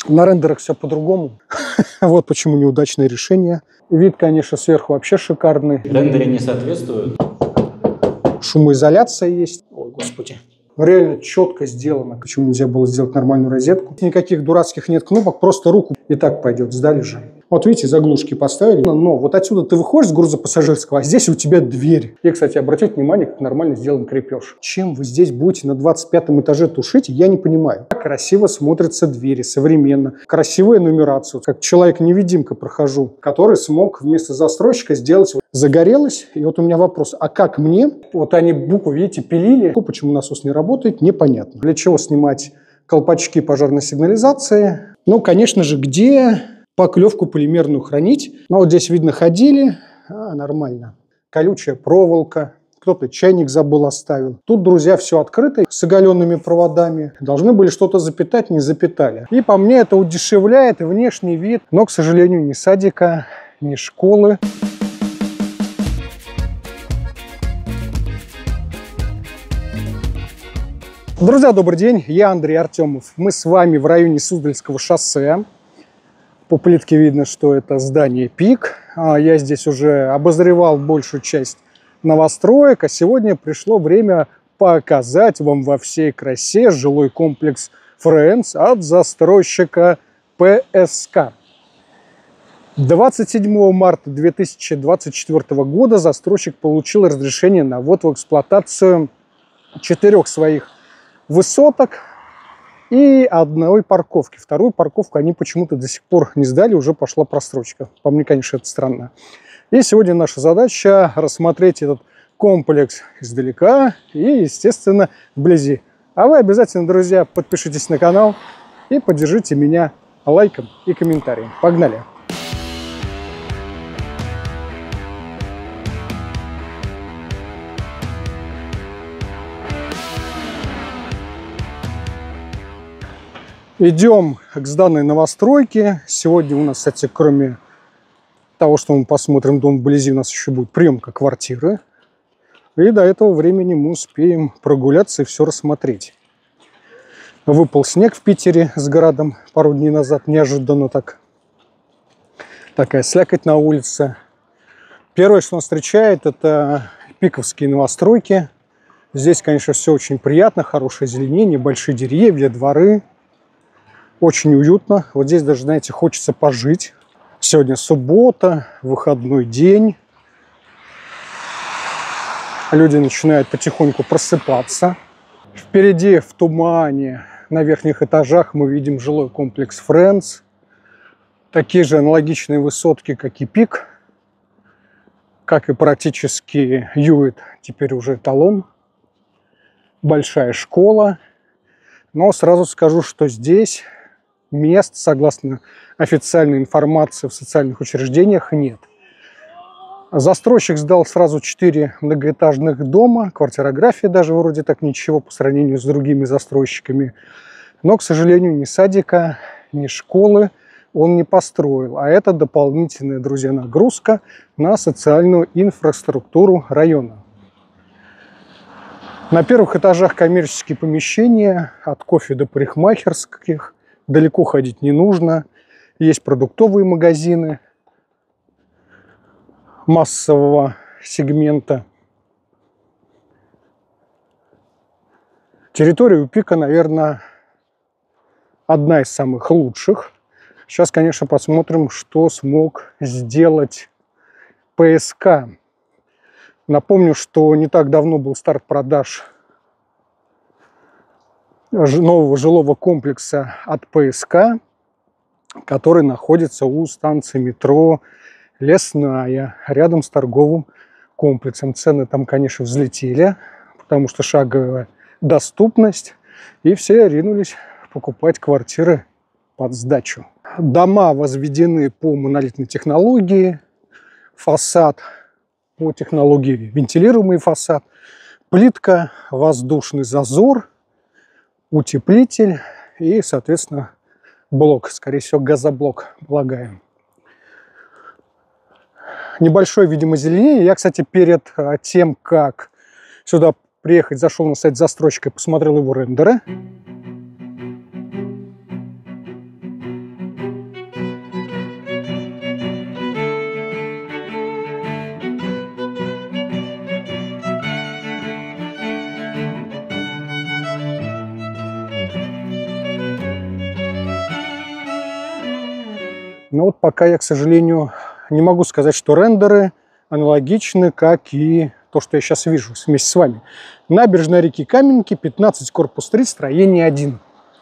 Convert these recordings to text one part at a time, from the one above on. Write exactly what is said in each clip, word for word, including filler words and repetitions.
На рендерах все по-другому. Вот почему неудачное решение. Вид, конечно, сверху вообще шикарный. Рендеры не соответствуют. Шумоизоляция есть. Ой, господи. Реально четко сделано. Почему нельзя было сделать нормальную розетку? Никаких дурацких нет кнопок, просто руку и так пойдет. Сдали же. Вот видите, заглушки поставили. Но вот отсюда ты выходишь с грузопассажирского, а здесь у тебя дверь. И, кстати, обратите внимание, как нормально сделан крепеж. Чем вы здесь будете на двадцать пятом этаже тушить, я не понимаю. Как красиво смотрятся двери, современно. Красивая нумерацию. Как человек-невидимка прохожу, который смог вместо застройщика сделать... Загорелось. И вот у меня вопрос. А как мне? Вот они букву, видите, пилили. Почему насос не работает, непонятно. Для чего снимать колпачки пожарной сигнализации? Ну, конечно же, где... Поклевку полимерную хранить. Но вот здесь, видно, ходили. А, нормально. Колючая проволока. Кто-то чайник забыл, оставил. Тут, друзья, все открыто с оголенными проводами. Должны были что-то запитать, не запитали. И по мне это удешевляет внешний вид. Но, к сожалению, ни садика, ни школы. Друзья, добрый день. Я Андрей Артемов. Мы с вами в районе Суздальского шоссе. По плитке видно, что это здание ПИК. Я здесь уже обозревал большую часть новостроек, а сегодня пришло время показать вам во всей красе жилой комплекс Friends от застройщика пэ эс ка. двадцать седьмого марта две тысячи двадцать четвёртого года застройщик получил разрешение на ввод в эксплуатацию четырех своих высоток и одной парковки. Вторую парковку они почему-то до сих пор не сдали, уже пошла просрочка. По мне, конечно, это странно. И сегодня наша задача рассмотреть этот комплекс издалека и, естественно, вблизи. А вы обязательно, друзья, подпишитесь на канал и поддержите меня лайком и комментарием. Погнали! Идем к сданной новостройке. Сегодня у нас, кстати, кроме того, что мы посмотрим дом вблизи, у нас еще будет приемка квартиры. И до этого времени мы успеем прогуляться и все рассмотреть. Выпал снег в Питере с градом пару дней назад. Неожиданно так. Такая слякоть на улице. Первое, что нас встречает, это пиковские новостройки. Здесь, конечно, все очень приятно. Хорошее зеленение, большие деревья, дворы. Очень уютно. Вот здесь даже, знаете, хочется пожить. Сегодня суббота, выходной день. Люди начинают потихоньку просыпаться. Впереди в тумане на верхних этажах мы видим жилой комплекс Friends. Такие же аналогичные высотки, как и ПИК. Как и практически Юит, теперь уже эталон. Большая школа. Но сразу скажу, что здесь... мест, согласно официальной информации, в социальных учреждениях нет. Застройщик сдал сразу четыре многоэтажных дома, квартирография даже вроде так ничего по сравнению с другими застройщиками. Но, к сожалению, ни садика, ни школы он не построил. А это дополнительная, друзья, нагрузка на социальную инфраструктуру района. На первых этажах коммерческие помещения, от кофе до парикмахерских. Далеко ходить не нужно. Есть продуктовые магазины массового сегмента. Территория у ПИКа, наверное, одна из самых лучших. Сейчас, конечно, посмотрим, что смог сделать пэ эс ка. Напомню, что не так давно был старт продаж нового жилого комплекса от пэ эс ка, который находится у станции метро Лесная, рядом с торговым комплексом. Цены там, конечно, взлетели, потому что шаговая доступность, и все ринулись покупать квартиры под сдачу. Дома возведены по монолитной технологии, фасад по технологии вентилируемый фасад, плитка, воздушный зазор, утеплитель и, соответственно, блок, скорее всего, газоблок, полагаем. Небольшое, видимо, зеленение. Я, кстати, перед тем, как сюда приехать, зашел на сайт застройщика и посмотрел его рендеры. Но вот пока я, к сожалению, не могу сказать, что рендеры аналогичны, как и то, что я сейчас вижу вместе с вами. Набережная реки Каменки, пятнадцать, корпус три, строение один.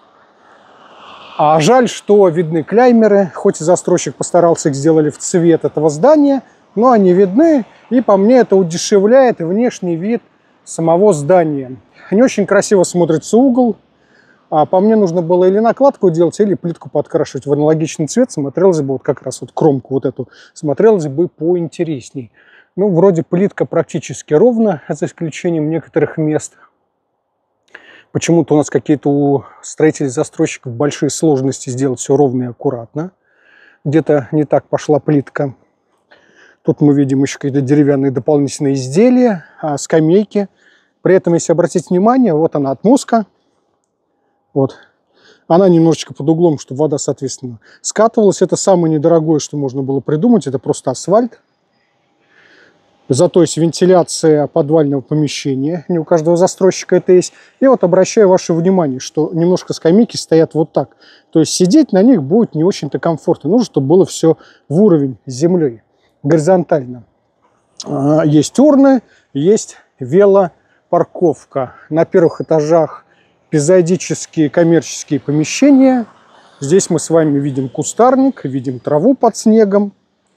А жаль, что видны клеймеры, хоть и застройщик постарался их сделали в цвет этого здания, но они видны, и по мне это удешевляет внешний вид самого здания. Не очень красиво смотрится угол, а по мне нужно было или накладку делать, или плитку подкрашивать в аналогичный цвет, смотрелось бы вот как раз вот кромку вот эту, смотрелось бы поинтересней. Ну, вроде плитка практически ровно, за исключением некоторых мест. Почему-то у нас какие-то у строителей-застройщиков большие сложности сделать все ровно и аккуратно. Где-то не так пошла плитка. Тут мы видим еще какие-то деревянные дополнительные изделия, скамейки. При этом, если обратить внимание, вот она отмостка. Вот. Она немножечко под углом, чтобы вода, соответственно, скатывалась. Это самое недорогое, что можно было придумать. Это просто асфальт. Зато есть вентиляция подвального помещения. Не у каждого застройщика это есть. И вот обращаю ваше внимание, что немножко скамейки стоят вот так. То есть сидеть на них будет не очень-то комфортно. Нужно, чтобы было все в уровень с землей, горизонтально. Есть урны, есть велопарковка. На первых этажах эпизодические коммерческие помещения. Здесь мы с вами видим кустарник, видим траву под снегом.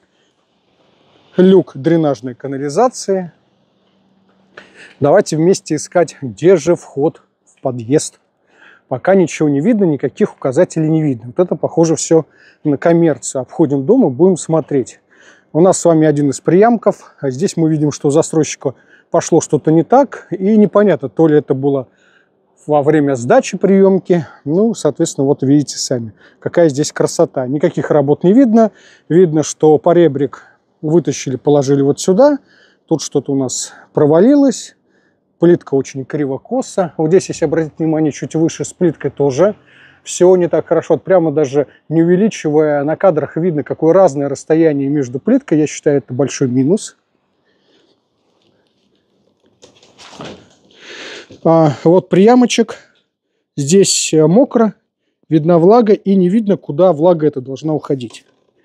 Люк дренажной канализации. Давайте вместе искать, где же вход в подъезд. Пока ничего не видно, никаких указателей не видно. Вот это похоже все на коммерцию. Обходим дом и будем смотреть. У нас с вами один из приямков. А здесь мы видим, что у застройщика пошло что-то не так. И непонятно, то ли это было во время сдачи приемки. Ну, соответственно, вот видите сами, какая здесь красота. Никаких работ не видно. Видно, что поребрик вытащили, положили вот сюда. Тут что-то у нас провалилось. Плитка очень криво-косо. Вот здесь, если обратить внимание, чуть выше с плиткой тоже все не так хорошо. Вот прямо даже не увеличивая, на кадрах видно, какое разное расстояние между плиткой. Я считаю, это большой минус. А, вот приямочек. Здесь мокро, видна влага, и не видно, куда влага эта должна уходить.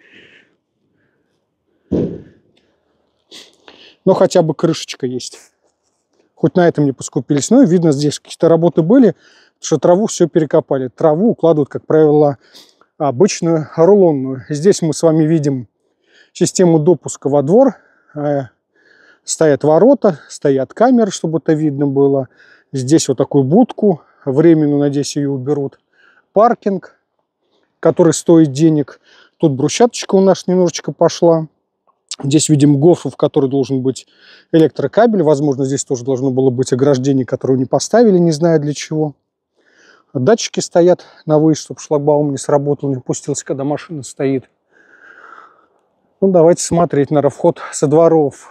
Но хотя бы крышечка есть. Хоть на этом не поскупились. Ну и видно, здесь какие-то работы были, потому что траву все перекопали. Траву укладывают, как правило, обычную рулонную. Здесь мы с вами видим систему допуска во двор. Стоят ворота, стоят камеры, чтобы это видно было. Здесь вот такую будку. Временную, надеюсь, ее уберут. Паркинг, который стоит денег. Тут брусчаточка у нас немножечко пошла. Здесь видим гофру, в которой должен быть электрокабель. Возможно, здесь тоже должно было быть ограждение, которое не поставили, не знаю для чего. Датчики стоят на выезд, чтобы шлагбаум не сработал, не пустился, когда машина стоит. Ну, давайте смотреть, наверное, вход со дворов.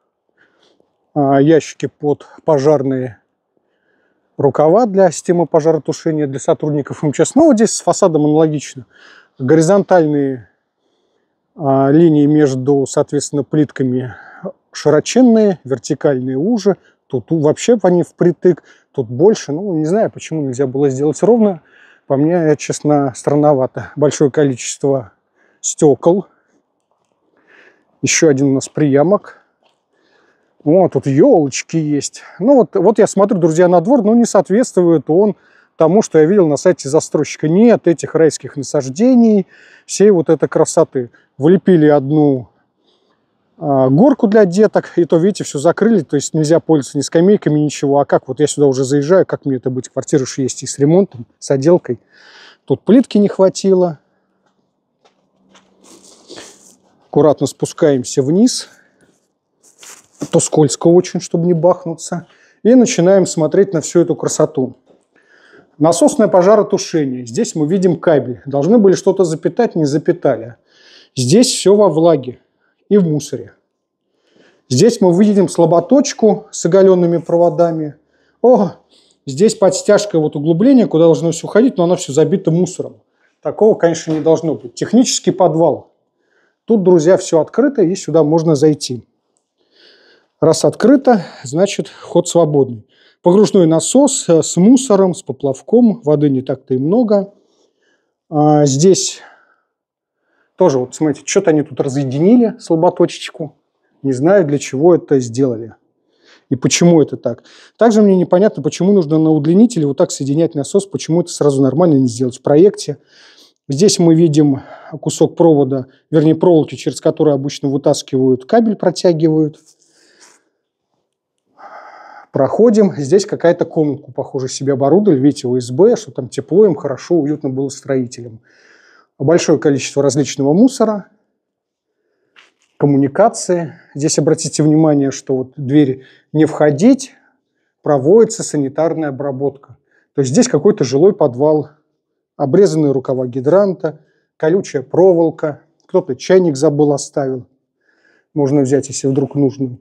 Ящики под пожарные рукава для системы пожаротушения для сотрудников эм че эс. Ну, вот здесь с фасадом аналогично. Горизонтальные линии между, соответственно, плитками широченные, вертикальные уже. Тут вообще они впритык, тут больше. Ну, не знаю, почему нельзя было сделать ровно. По мне, честно, странновато. Большое количество стекол. Еще один у нас приямок. Вот, тут елочки есть. Ну, вот, вот я смотрю, друзья, на двор, но не соответствует он тому, что я видел на сайте застройщика. Нет этих райских насаждений, всей вот этой красоты. Влепили одну а, горку для деток, и то, видите, все закрыли, то есть нельзя пользоваться ни скамейками, ничего. А как? Вот я сюда уже заезжаю, как мне это быть? Квартира же есть и с ремонтом, с отделкой. Тут плитки не хватило. Аккуратно спускаемся вниз. То скользко очень, чтобы не бахнуться. И начинаем смотреть на всю эту красоту. Насосное пожаротушение. Здесь мы видим кабель. Должны были что-то запитать, не запитали. Здесь все во влаге и в мусоре. Здесь мы видим слаботочку с оголенными проводами. О, здесь под стяжкой вот углубление, куда должно все уходить, но оно все забито мусором. Такого, конечно, не должно быть. Технический подвал. Тут, друзья, все открыто, и сюда можно зайти. Раз открыто, значит, ход свободный. Погружной насос с мусором, с поплавком. Воды не так-то и много. А здесь Тоже, вот смотрите, что-то они тут разъединили слаботочечку. Не знаю, для чего это сделали. И почему это так. Также мне непонятно, почему нужно на удлинителе вот так соединять насос, почему это сразу нормально не сделать в проекте. Здесь мы видим кусок провода, вернее проволоки, через который обычно вытаскивают кабель, протягивают. Проходим. Здесь какая-то комнатку, похоже, себе оборудовали. Видите, о эс бэ, что там тепло им, хорошо, уютно было строителям. Большое количество различного мусора. Коммуникации. Здесь обратите внимание, что вот дверь не входить, проводится санитарная обработка. То есть здесь какой-то жилой подвал, обрезанные рукава гидранта, колючая проволока, кто-то чайник забыл, оставил. Можно взять, если вдруг нужно.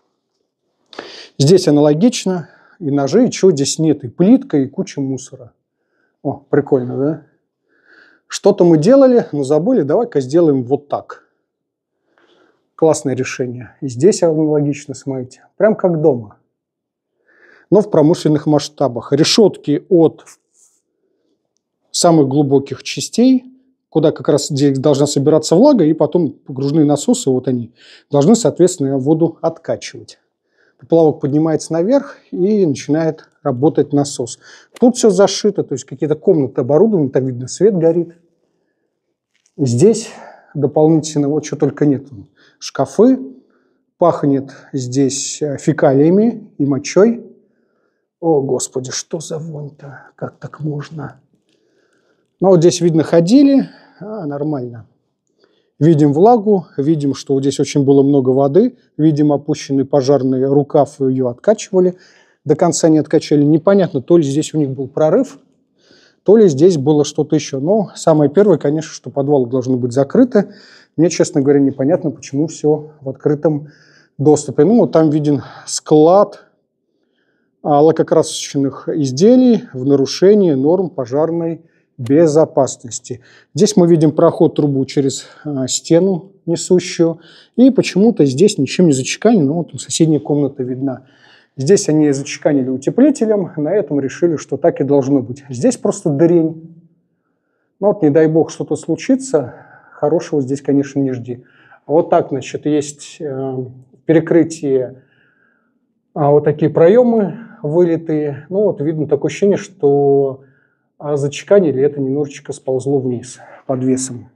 Здесь аналогично, и ножи, и чего здесь нет, и плитка, и куча мусора. О, прикольно, да? Что-то мы делали, но забыли, давай-ка сделаем вот так. Классное решение. И здесь аналогично, смотрите, прям как дома. Но в промышленных масштабах. Решетки от самых глубоких частей, куда как раз здесь должна собираться влага, и потом погружные насосы, вот они, должны, соответственно, воду откачивать. Поплавок поднимается наверх и начинает работать насос. Тут все зашито, то есть какие-то комнаты оборудованы, там видно, свет горит. Здесь дополнительно, вот что только нет. Шкафы, пахнет здесь фекалиями и мочой. О, Господи, что за вонь-то? Как так можно? Ну, вот здесь, видно, ходили, а, нормально. Видим влагу, видим, что вот здесь очень было много воды, видим опущенный пожарный рукав, ее откачивали, до конца не откачали. Непонятно, то ли здесь у них был прорыв, то ли здесь было что-то еще. Но самое первое, конечно, что подвалы должны быть закрыты. Мне, честно говоря, непонятно, почему все в открытом доступе. Ну, вот там виден склад лакокрасочных изделий в нарушении норм пожарной безопасности. Здесь мы видим проход трубу через а, стену несущую. И почему-то здесь ничем не зачеканено. Вот соседняя комната видна. Здесь они зачеканили утеплителем. На этом решили, что так и должно быть. Здесь просто дырень. Ну вот, не дай бог, что-то случится. Хорошего здесь, конечно, не жди. Вот так, значит, есть э, перекрытие, а, вот такие проемы вылитые. Ну вот видно такое ощущение, что а зачеканили, это немножечко сползло вниз под весом.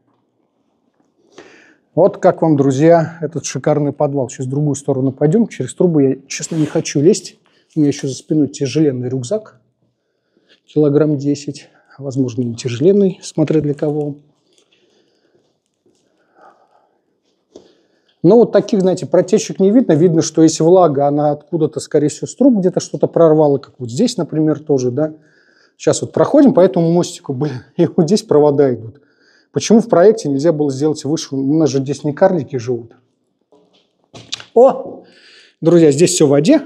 Вот как вам, друзья, этот шикарный подвал. Сейчас в другую сторону пойдем. Через трубу я, честно, не хочу лезть. У меня еще за спиной тяжеленный рюкзак. Килограмм десять. Возможно, не тяжеленный, смотря для кого. Но вот таких, знаете, протечек не видно. Видно, что есть влага, она откуда-то, скорее всего, с труб где-то что-то прорвала, как вот здесь, например, тоже, да. Сейчас вот проходим по этому мостику, блин, и вот здесь провода идут. Почему в проекте нельзя было сделать выше? У нас же здесь не карлики живут. О, друзья, здесь все в воде.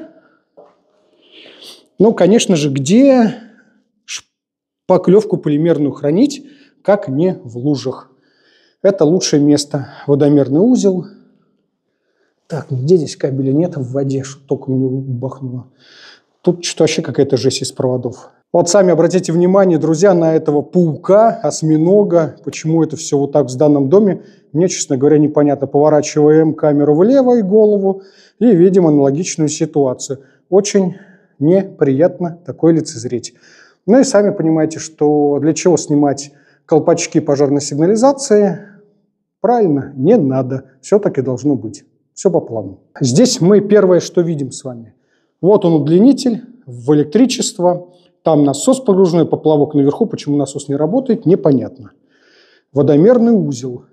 Ну, конечно же, где шпаклевку полимерную хранить, как не в лужах. Это лучшее место. Водомерный узел. Так, нигде здесь кабеля нет в воде, что только мне бахнуло. Тут что-то вообще какая-то жесть из проводов. Вот сами обратите внимание, друзья, на этого паука, осьминога. Почему это все вот так в данном доме, мне, честно говоря, непонятно. Поворачиваем камеру влево и голову и видим аналогичную ситуацию. Очень неприятно такое лицезреть. Ну и сами понимаете, что для чего снимать колпачки пожарной сигнализации? Правильно, не надо. Все так и должно быть. Все по плану. Здесь мы первое, что видим с вами. Вот он, удлинитель в электричество. Там насос погруженный, поплавок наверху. Почему насос не работает, непонятно. Водомерный узел.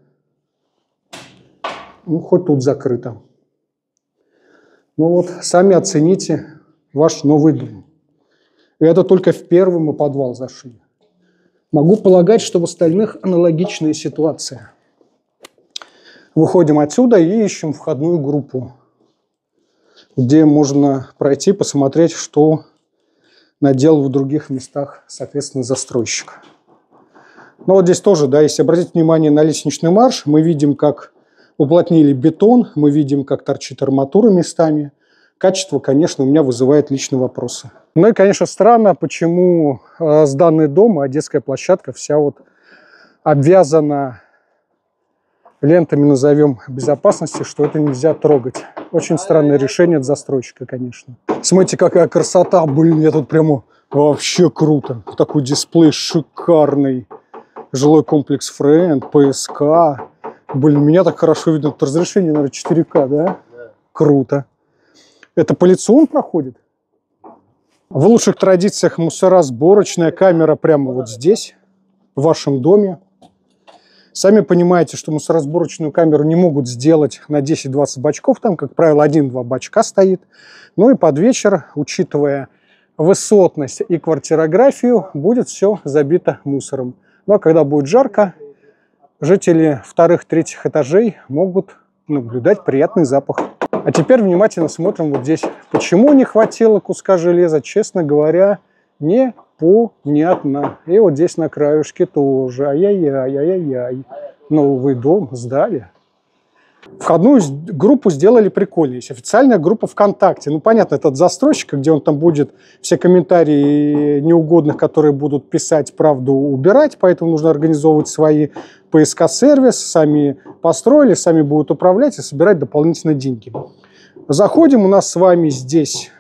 Ну, хоть тут закрыто. Ну вот, сами оцените ваш новый дом. И это только в первый мы подвал зашли. Могу полагать, что в остальных аналогичная ситуация. Выходим отсюда и ищем входную группу, где можно пройти, посмотреть, что наделал в других местах, соответственно, застройщик. Но вот здесь тоже, да, если обратить внимание на лестничный марш, мы видим, как уплотнили бетон, мы видим, как торчит арматура местами. Качество, конечно, у меня вызывает личные вопросы. Ну и, конечно, странно, почему э, сданный дом, а детская площадка вся вот обвязана лентами назовем безопасности, что это нельзя трогать. Очень странное решение от застройщика, конечно. Смотрите, какая красота, блин, я тут прямо вообще круто. Такой дисплей шикарный. Жилой комплекс Френд, ПСК. Блин, меня так хорошо видно. Тут разрешение, наверное, четыре ка, да? Да. Круто. Это по лицу он проходит? В лучших традициях мусоросборочная камера прямо вот здесь, в вашем доме. Сами понимаете, что мусоросборочную камеру не могут сделать на десять-двадцать бачков. Там, как правило, один-два бачка стоит. Ну и под вечер, учитывая высотность и квартирографию, будет все забито мусором. Ну а когда будет жарко, жители вторых-третьих этажей могут наблюдать приятный запах. А теперь внимательно смотрим вот здесь. Почему не хватило куска железа, честно говоря, непонятно. И вот здесь на краюшке тоже. Ай-яй-яй, ай-яй-яй. Новый дом сдали. Входную группу сделали прикольно. Есть официальная группа ВКонтакте. Ну, понятно, это от застройщика, где он там будет все комментарии неугодных, которые будут писать, правду убирать. Поэтому нужно организовывать свои ПСК-сервис. Сами построили, сами будут управлять и собирать дополнительные деньги. Заходим. У нас с вами здесь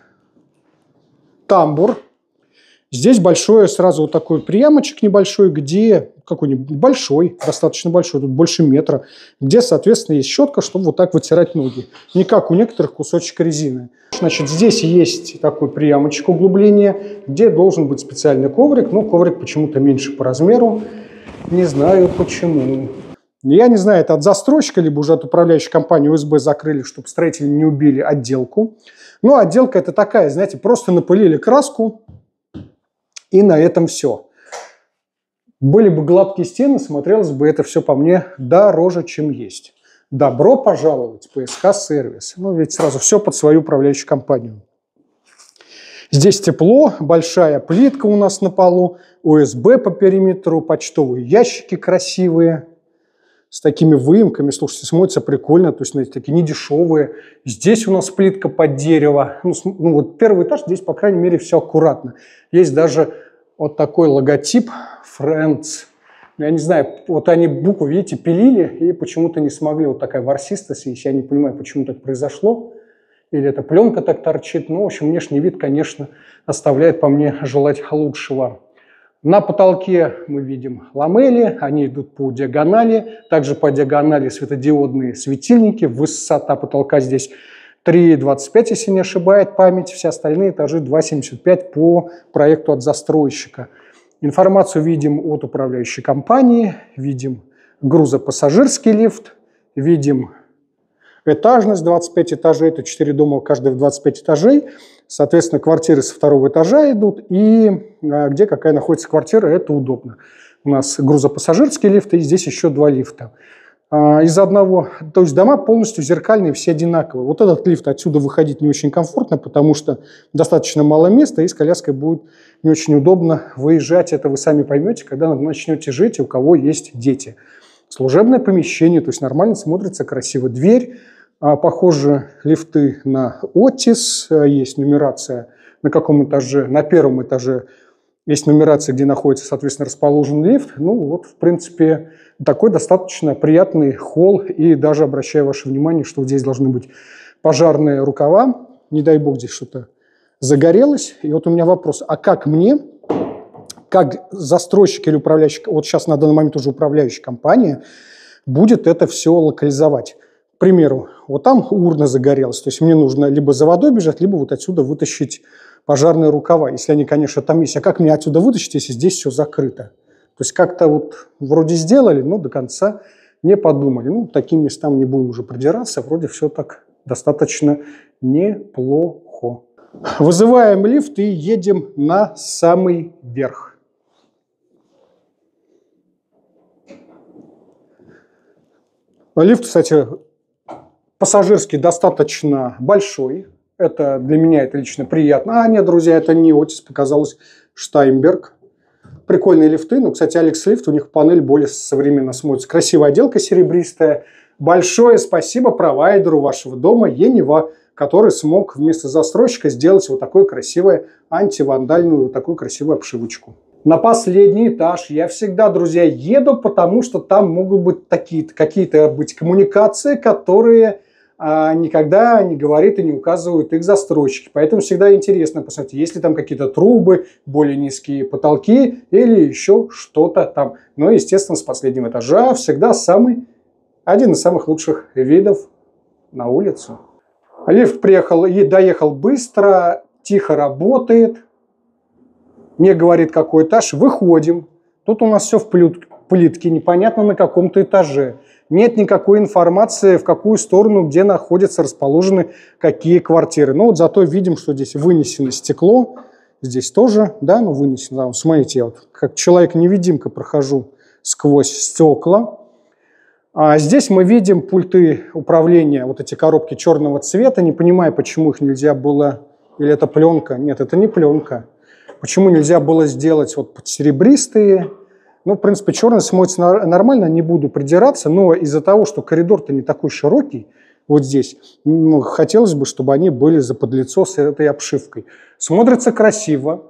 тамбур. Здесь большой, сразу вот такой приямочек небольшой, где, какой-нибудь большой, достаточно большой, тут больше метра, где, соответственно, есть щетка, чтобы вот так вытирать ноги. Не как у некоторых кусочек резины. Значит, здесь есть такой приямочек углубления, где должен быть специальный коврик. Ну, коврик почему-то меньше по размеру. Не знаю почему. Я не знаю, это от застройщика, либо уже от управляющей компании ОСБ закрыли, чтобы строители не убили отделку. Ну, отделка это такая, знаете, просто напылили краску. И на этом все. Были бы гладкие стены, смотрелось бы это все по мне дороже, чем есть. Добро пожаловать, ПСК-сервис. Ну, ведь сразу все под свою управляющую компанию. Здесь тепло, большая плитка у нас на полу, ОСБ по периметру, почтовые ящики красивые, с такими выемками. Слушайте, смотрится прикольно, то есть, знаете, такие недешевые. Здесь у нас плитка под дерево. Ну, ну, вот первый этаж, здесь, по крайней мере, все аккуратно. Есть даже вот такой логотип Friends. Я не знаю, вот они букву, видите, пилили и почему-то не смогли. Вот такая ворсистость есть. Я не понимаю, почему так произошло. Или эта пленка так торчит. Ну, в общем, внешний вид, конечно, оставляет по мне желать лучшего. На потолке мы видим ламели, они идут по диагонали. Также по диагонали светодиодные светильники. Высота потолка здесь три двадцать пять, если не ошибает память. Все остальные этажи два семьдесят пять по проекту от застройщика. Информацию видим от управляющей компании. Видим грузопассажирский лифт. Видим этажность двадцать пять этажей. Это четыре дома, каждый в двадцать пять этажей. Соответственно, квартиры со второго этажа идут. И где какая находится квартира, это удобно. У нас грузопассажирский лифт, и здесь еще два лифта. Из одного, то есть дома полностью зеркальные, все одинаковые. Вот этот лифт отсюда выходить не очень комфортно, потому что достаточно мало места, и с коляской будет не очень удобно выезжать. Это вы сами поймете, когда начнете жить, и у кого есть дети. Служебное помещение, то есть нормально смотрится, красиво. Дверь. Похоже, лифты на Otis, есть нумерация на каком этаже, на первом этаже есть нумерация, где находится, соответственно, расположен лифт. Ну вот, в принципе, такой достаточно приятный холл, и даже обращаю ваше внимание, что здесь должны быть пожарные рукава, не дай бог здесь что-то загорелось. И вот у меня вопрос, а как мне, как застройщик или управляющий, вот сейчас на данный момент уже управляющая компания, будет это все локализовать? К примеру, вот там урна загорелась, то есть мне нужно либо за водой бежать, либо вот отсюда вытащить пожарные рукава, если они, конечно, там есть. А как мне отсюда вытащить, если здесь все закрыто? То есть как-то вот вроде сделали, но до конца не подумали. Ну, таким местам не будем уже придираться, вроде все так достаточно неплохо. Вызываем лифт и едем на самый верх. Лифт, кстати, пассажирский достаточно большой. Это для меня это лично приятно. А нет, друзья, это не Otis, показалось Штайнберг. Прикольные лифты. Ну, кстати, Алекс Лифт, у них панель более современно смотрится. Красивая отделка серебристая. Большое спасибо провайдеру вашего дома Енива, который смог вместо застройщика сделать вот такую красивую антивандальную, вот такую красивую обшивочку. На последний этаж я всегда, друзья, еду, потому что там могут быть какие-то быть коммуникации, которые а, никогда не говорит и не указывают их застройщики. Поэтому всегда интересно посмотреть, есть ли там какие-то трубы, более низкие потолки или еще что-то там. Но, естественно, с последнего этажа всегда самый, один из самых лучших видов на улицу. Лифт приехал и доехал быстро, тихо работает. Мне говорит, какой этаж. Выходим. Тут у нас все в плитке, непонятно на каком-то этаже. Нет никакой информации, в какую сторону, где находятся, расположены какие квартиры. Но вот зато видим, что здесь вынесено стекло. Здесь тоже, да, ну вынесено. Да, смотрите, я вот как человек-невидимка прохожу сквозь стекла. А здесь мы видим пульты управления, вот эти коробки черного цвета. Не понимаю, почему их нельзя было... Или это пленка? Нет, это не пленка. Почему нельзя было сделать вот серебристые? Ну, в принципе, черный смотрится нормально, не буду придираться, но из-за того, что коридор-то не такой широкий, вот здесь, ну, хотелось бы, чтобы они были заподлицо с этой обшивкой. Смотрится красиво,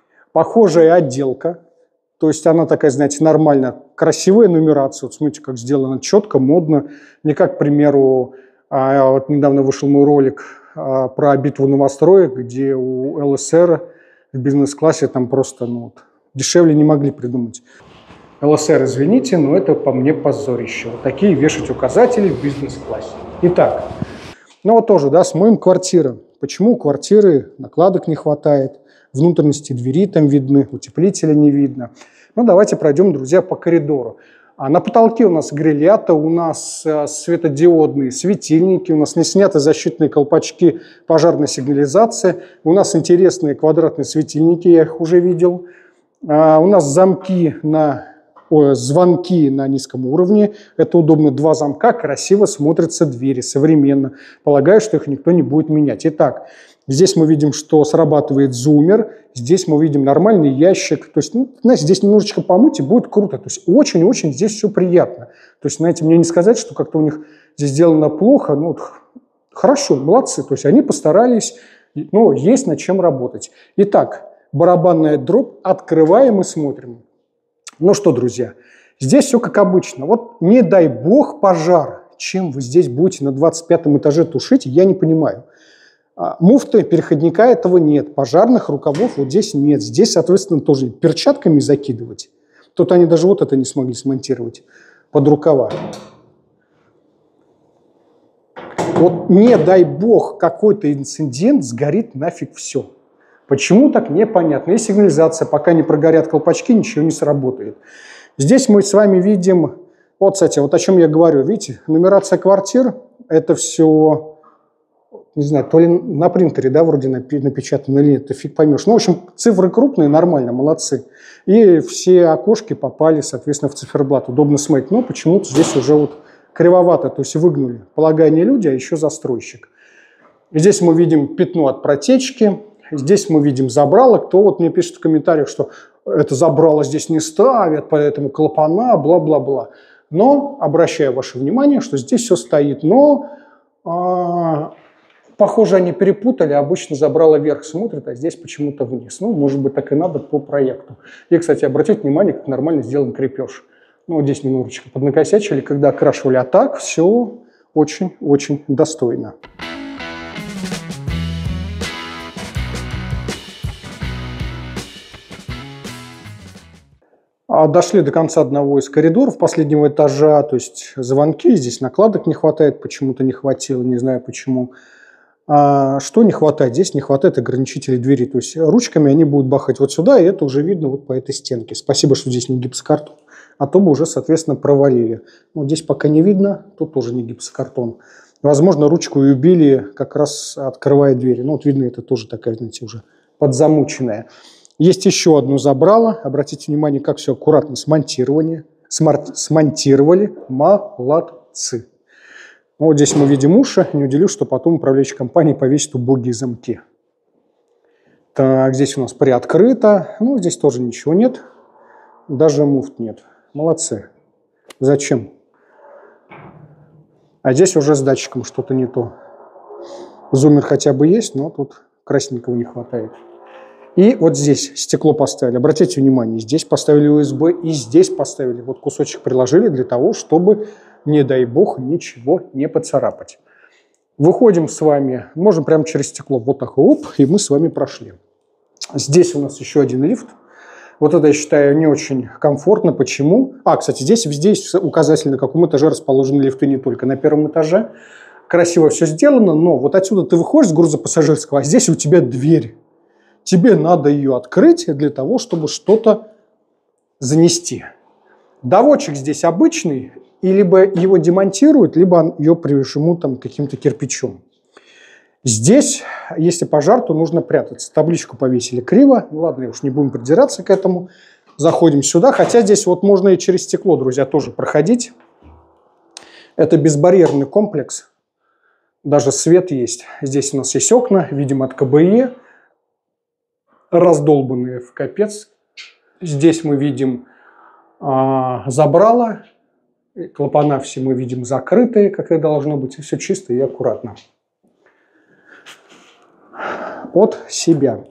похожая отделка, то есть она такая, знаете, нормально, красивая нумерация. Вот смотрите, как сделано четко, модно. Не как, к примеру, вот недавно вышел мой ролик про битву новостроек, где у эл эс эр в бизнес-классе там просто ну, вот, дешевле не могли придумать. эл эс эр, извините, но это по мне позорище. Вот такие вешать указатели в бизнес-классе. Итак, ну вот тоже, да, смоем квартиры. Почему у квартиры накладок не хватает, внутренности двери там видны, утеплителя не видно. Ну давайте пройдем, друзья, по коридору. А на потолке у нас грилята, у нас светодиодные светильники, у нас не сняты защитные колпачки пожарной сигнализации, у нас интересные квадратные светильники, я их уже видел. А у нас замки на, о, звонки на низком уровне, это удобно, два замка, красиво смотрятся двери, современно. Полагаю, что их никто не будет менять. Итак, здесь мы видим, что срабатывает зуммер, здесь мы видим нормальный ящик. То есть, ну, знаете, здесь немножечко помыть и будет круто. То есть очень-очень здесь все приятно. То есть, знаете, мне не сказать, что как-то у них здесь сделано плохо. Ну, вот, хорошо, молодцы. То есть они постарались, но есть над чем работать. Итак, барабанная дробь, открываем и смотрим. Ну что, друзья, здесь все как обычно. Вот не дай бог пожар. Чем вы здесь будете на двадцать пятом этаже тушить, я не понимаю. Муфты, переходника этого нет, пожарных рукавов вот здесь нет. Здесь, соответственно, тоже перчатками закидывать. Тут они даже вот это не смогли смонтировать под рукава. Вот не дай бог какой-то инцидент, сгорит нафиг все. Почему так, непонятно. И сигнализация, пока не прогорят колпачки, ничего не сработает. Здесь мы с вами видим, вот, кстати, вот о чем я говорю. Видите, нумерация квартир, это все... Не знаю, то ли на принтере, да, вроде напечатано или нет, ты фиг поймешь. Ну, в общем, цифры крупные, нормально, молодцы. И все окошки попали, соответственно, в циферблат. Удобно смотреть. Но почему-то здесь уже вот кривовато, то есть выгнули. Полагаю, не люди, а еще застройщик. Здесь мы видим пятно от протечки. Здесь мы видим забрало. Кто вот мне пишет в комментариях, что это забрало здесь не ставят, поэтому клапана, бла-бла-бла. Но обращаю ваше внимание, что здесь все стоит. Но... А похоже, они перепутали, обычно забрало вверх смотрит, а здесь почему-то вниз. Ну, может быть, так и надо по проекту. И, кстати, обратите внимание, как нормально сделан крепеж. Ну, вот здесь немножечко поднакосячили, когда окрашивали, а так все очень-очень достойно. Дошли до конца одного из коридоров последнего этажа, то есть звонки, здесь накладок не хватает, почему-то не хватило, не знаю почему. А что не хватает? Здесь не хватает ограничителей двери. То есть ручками они будут бахать вот сюда, и это уже видно вот по этой стенке. Спасибо, что здесь не гипсокартон, а то бы уже, соответственно, провалили. Вот здесь пока не видно, тут тоже не гипсокартон. Возможно, ручку и убили, как раз открывая двери. Ну вот видно, это тоже такая, знаете, уже подзамученная. Есть еще одно забрало. Обратите внимание, как все аккуратно смонтировали. Смонтировали. Молодцы. Вот здесь мы видим уши. Не удивлюсь, что потом управляющая компания повесит убогие замки. Так, здесь у нас приоткрыто. Ну, здесь тоже ничего нет. Даже муфт нет. Молодцы. Зачем? А здесь уже с датчиком что-то не то. Зуммер хотя бы есть, но тут красненького не хватает. И вот здесь стекло поставили. Обратите внимание, здесь поставили ю эс би и здесь поставили. Вот кусочек приложили для того, чтобы, не дай бог, ничего не поцарапать. Выходим с вами, можем прямо через стекло. Вот так, оп, и мы с вами прошли. Здесь у нас еще один лифт. Вот это, я считаю, не очень комфортно. Почему? А, кстати, здесь везде есть указатель, на каком этаже расположены лифты, не только на первом этаже. Красиво все сделано, но вот отсюда ты выходишь с грузопассажирского, а здесь у тебя дверь. Тебе надо ее открыть для того, чтобы что-то занести. Доводчик здесь обычный, и либо его демонтируют, либо ее прижмут там каким-то кирпичом. Здесь, если пожар, то нужно прятаться. Табличку повесили криво. Ну, ладно, уж не будем придираться к этому. Заходим сюда. Хотя здесь вот можно и через стекло, друзья, тоже проходить. Это безбарьерный комплекс. Даже свет есть. Здесь у нас есть окна, видимо, от ка бэ е. Раздолбанные в капец. Здесь мы видим а, забрало. Клапана все мы видим закрытые, как и должно быть. И все чисто и аккуратно. От себя.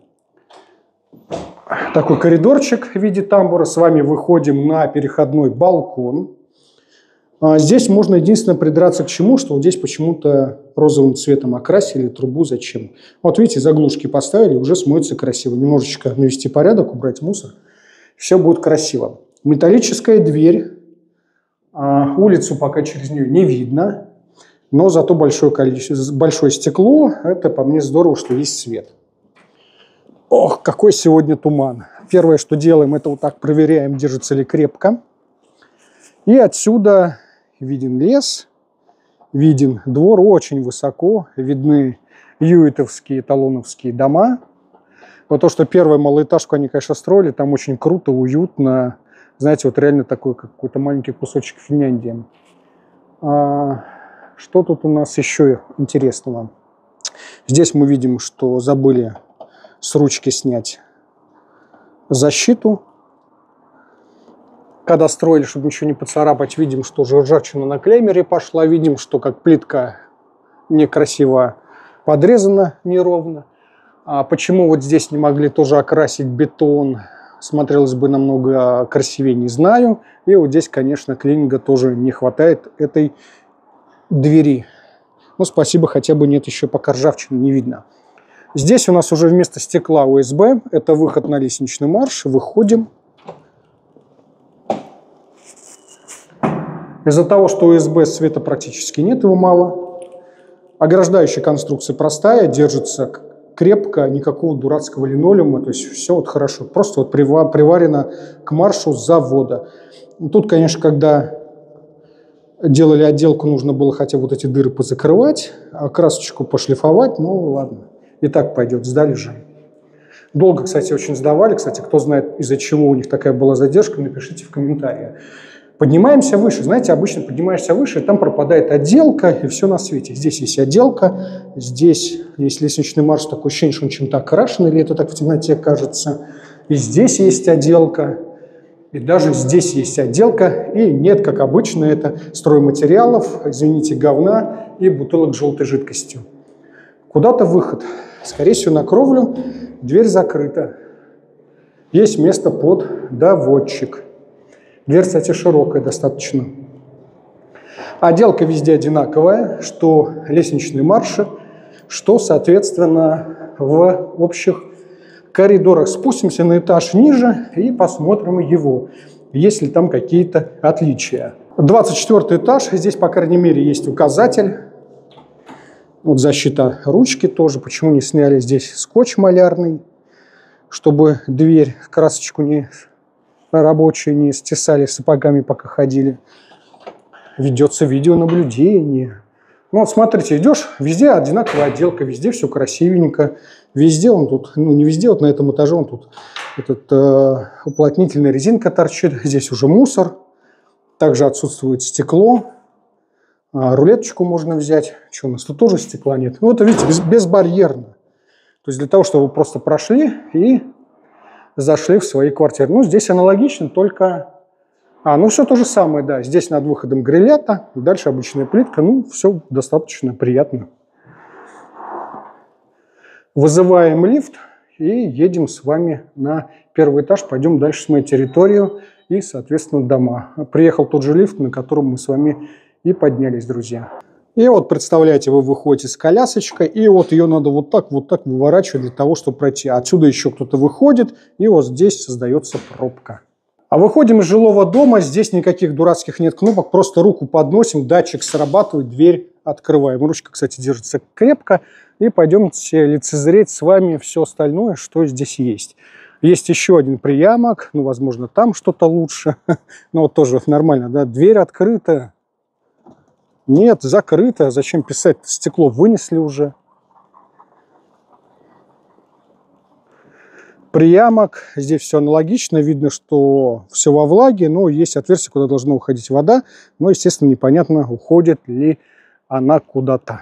Такой коридорчик в виде тамбура. С вами выходим на переходной балкон. Здесь можно единственное придраться к чему, что вот здесь почему-то розовым цветом окрасили трубу. Зачем? Вот видите, заглушки поставили, уже смоется красиво. Немножечко навести порядок, убрать мусор. Все будет красиво. Металлическая дверь. Улицу пока через нее не видно. Но зато большое количество, большое стекло. Это по мне здорово, что есть свет. Ох, какой сегодня туман. Первое, что делаем, это вот так проверяем, держится ли крепко. И отсюда виден лес, виден двор очень высоко. Видны юитовские, талоновские дома. Вот то, что первую малоэтажку они, конечно, строили, там очень круто, уютно. Знаете, вот реально такой какой-то маленький кусочек Финляндии. А, что тут у нас еще интересного? Здесь мы видим, что забыли с ручки снять защиту. Когда строили, чтобы ничего не поцарапать, видим, что уже ржавчина на клеймере пошла. Видим, что как плитка некрасиво подрезана неровно. А почему вот здесь не могли тоже окрасить бетон? Смотрелось бы намного красивее, не знаю. И вот здесь, конечно, клининга тоже не хватает этой двери. Ну, спасибо, хотя бы нет, еще пока ржавчины не видно. Здесь у нас уже вместо стекла ю эс би. Это выход на лестничный марш. Выходим. Из-за того, что ю эс би света практически нет, его мало. Ограждающая конструкция простая, держится крепко, никакого дурацкого линолеума. То есть все вот хорошо. Просто вот приварено к маршу с завода. Тут, конечно, когда делали отделку, нужно было хотя бы вот эти дыры позакрывать, а красочку пошлифовать. Ну, ладно. И так пойдет, сдали же. Долго, кстати, очень сдавали. Кстати, кто знает, из-за чего у них такая была задержка, напишите в комментариях. Поднимаемся выше. Знаете, обычно поднимаешься выше, там пропадает отделка, и все на свете. Здесь есть отделка, здесь есть лестничный марш, такое ощущение, что он чем-то окрашен, или это так в темноте кажется. И здесь есть отделка, и даже здесь есть отделка. И нет, как обычно, это стройматериалов, извините, говна и бутылок с желтой жидкостью. Куда-то выход. Скорее всего, на кровлю. Дверь закрыта. Есть место под доводчик. Дверь, кстати, широкая достаточно. Отделка везде одинаковая, что лестничные марши, что, соответственно, в общих коридорах. Спустимся на этаж ниже и посмотрим его, есть ли там какие-то отличия. двадцать четвёртый этаж. Здесь, по крайней мере, есть указатель. Вот защита ручки тоже. Почему не сняли здесь скотч малярный, чтобы дверь, красочку не рабочие не стесали сапогами, пока ходили. Ведется видеонаблюдение. Ну вот смотрите, идешь, везде одинаковая отделка, везде все красивенько. Везде он тут, ну не везде, вот на этом этаже он тут, этот э, уплотнительная резинка торчит. Здесь уже мусор. Также отсутствует стекло. А, рулеточку можно взять. Что у нас тут тоже стекла нет? Ну, это, видите, без, безбарьерно. То есть для того, чтобы вы просто прошли и зашли в свои квартиры. Ну, здесь аналогично, только... А, ну, все то же самое, да. Здесь над выходом грилета, дальше обычная плитка. Ну, все достаточно приятно. Вызываем лифт. и едем с вами на первый этаж. Пойдем дальше смотреть территорию и, соответственно, дома. Приехал тот же лифт, на котором мы с вами и поднялись, друзья. И вот, представляете, вы выходите с колясочкой, и вот ее надо вот так, вот так выворачивать для того, чтобы пройти. Отсюда еще кто-то выходит, и вот здесь создается пробка. А выходим из жилого дома, здесь никаких дурацких нет кнопок, просто руку подносим, датчик срабатывает, дверь открываем. Ручка, кстати, держится крепко, и пойдемте лицезреть с вами все остальное, что здесь есть. Есть еще один приямок, ну, возможно, там что-то лучше, но вот тоже нормально, да, дверь открыта. Нет, закрыто. Зачем писать? Стекло вынесли уже. Приямок. Здесь все аналогично. Видно, что все во влаге, но есть отверстие, куда должна уходить вода. Но, естественно, непонятно, уходит ли она куда-то.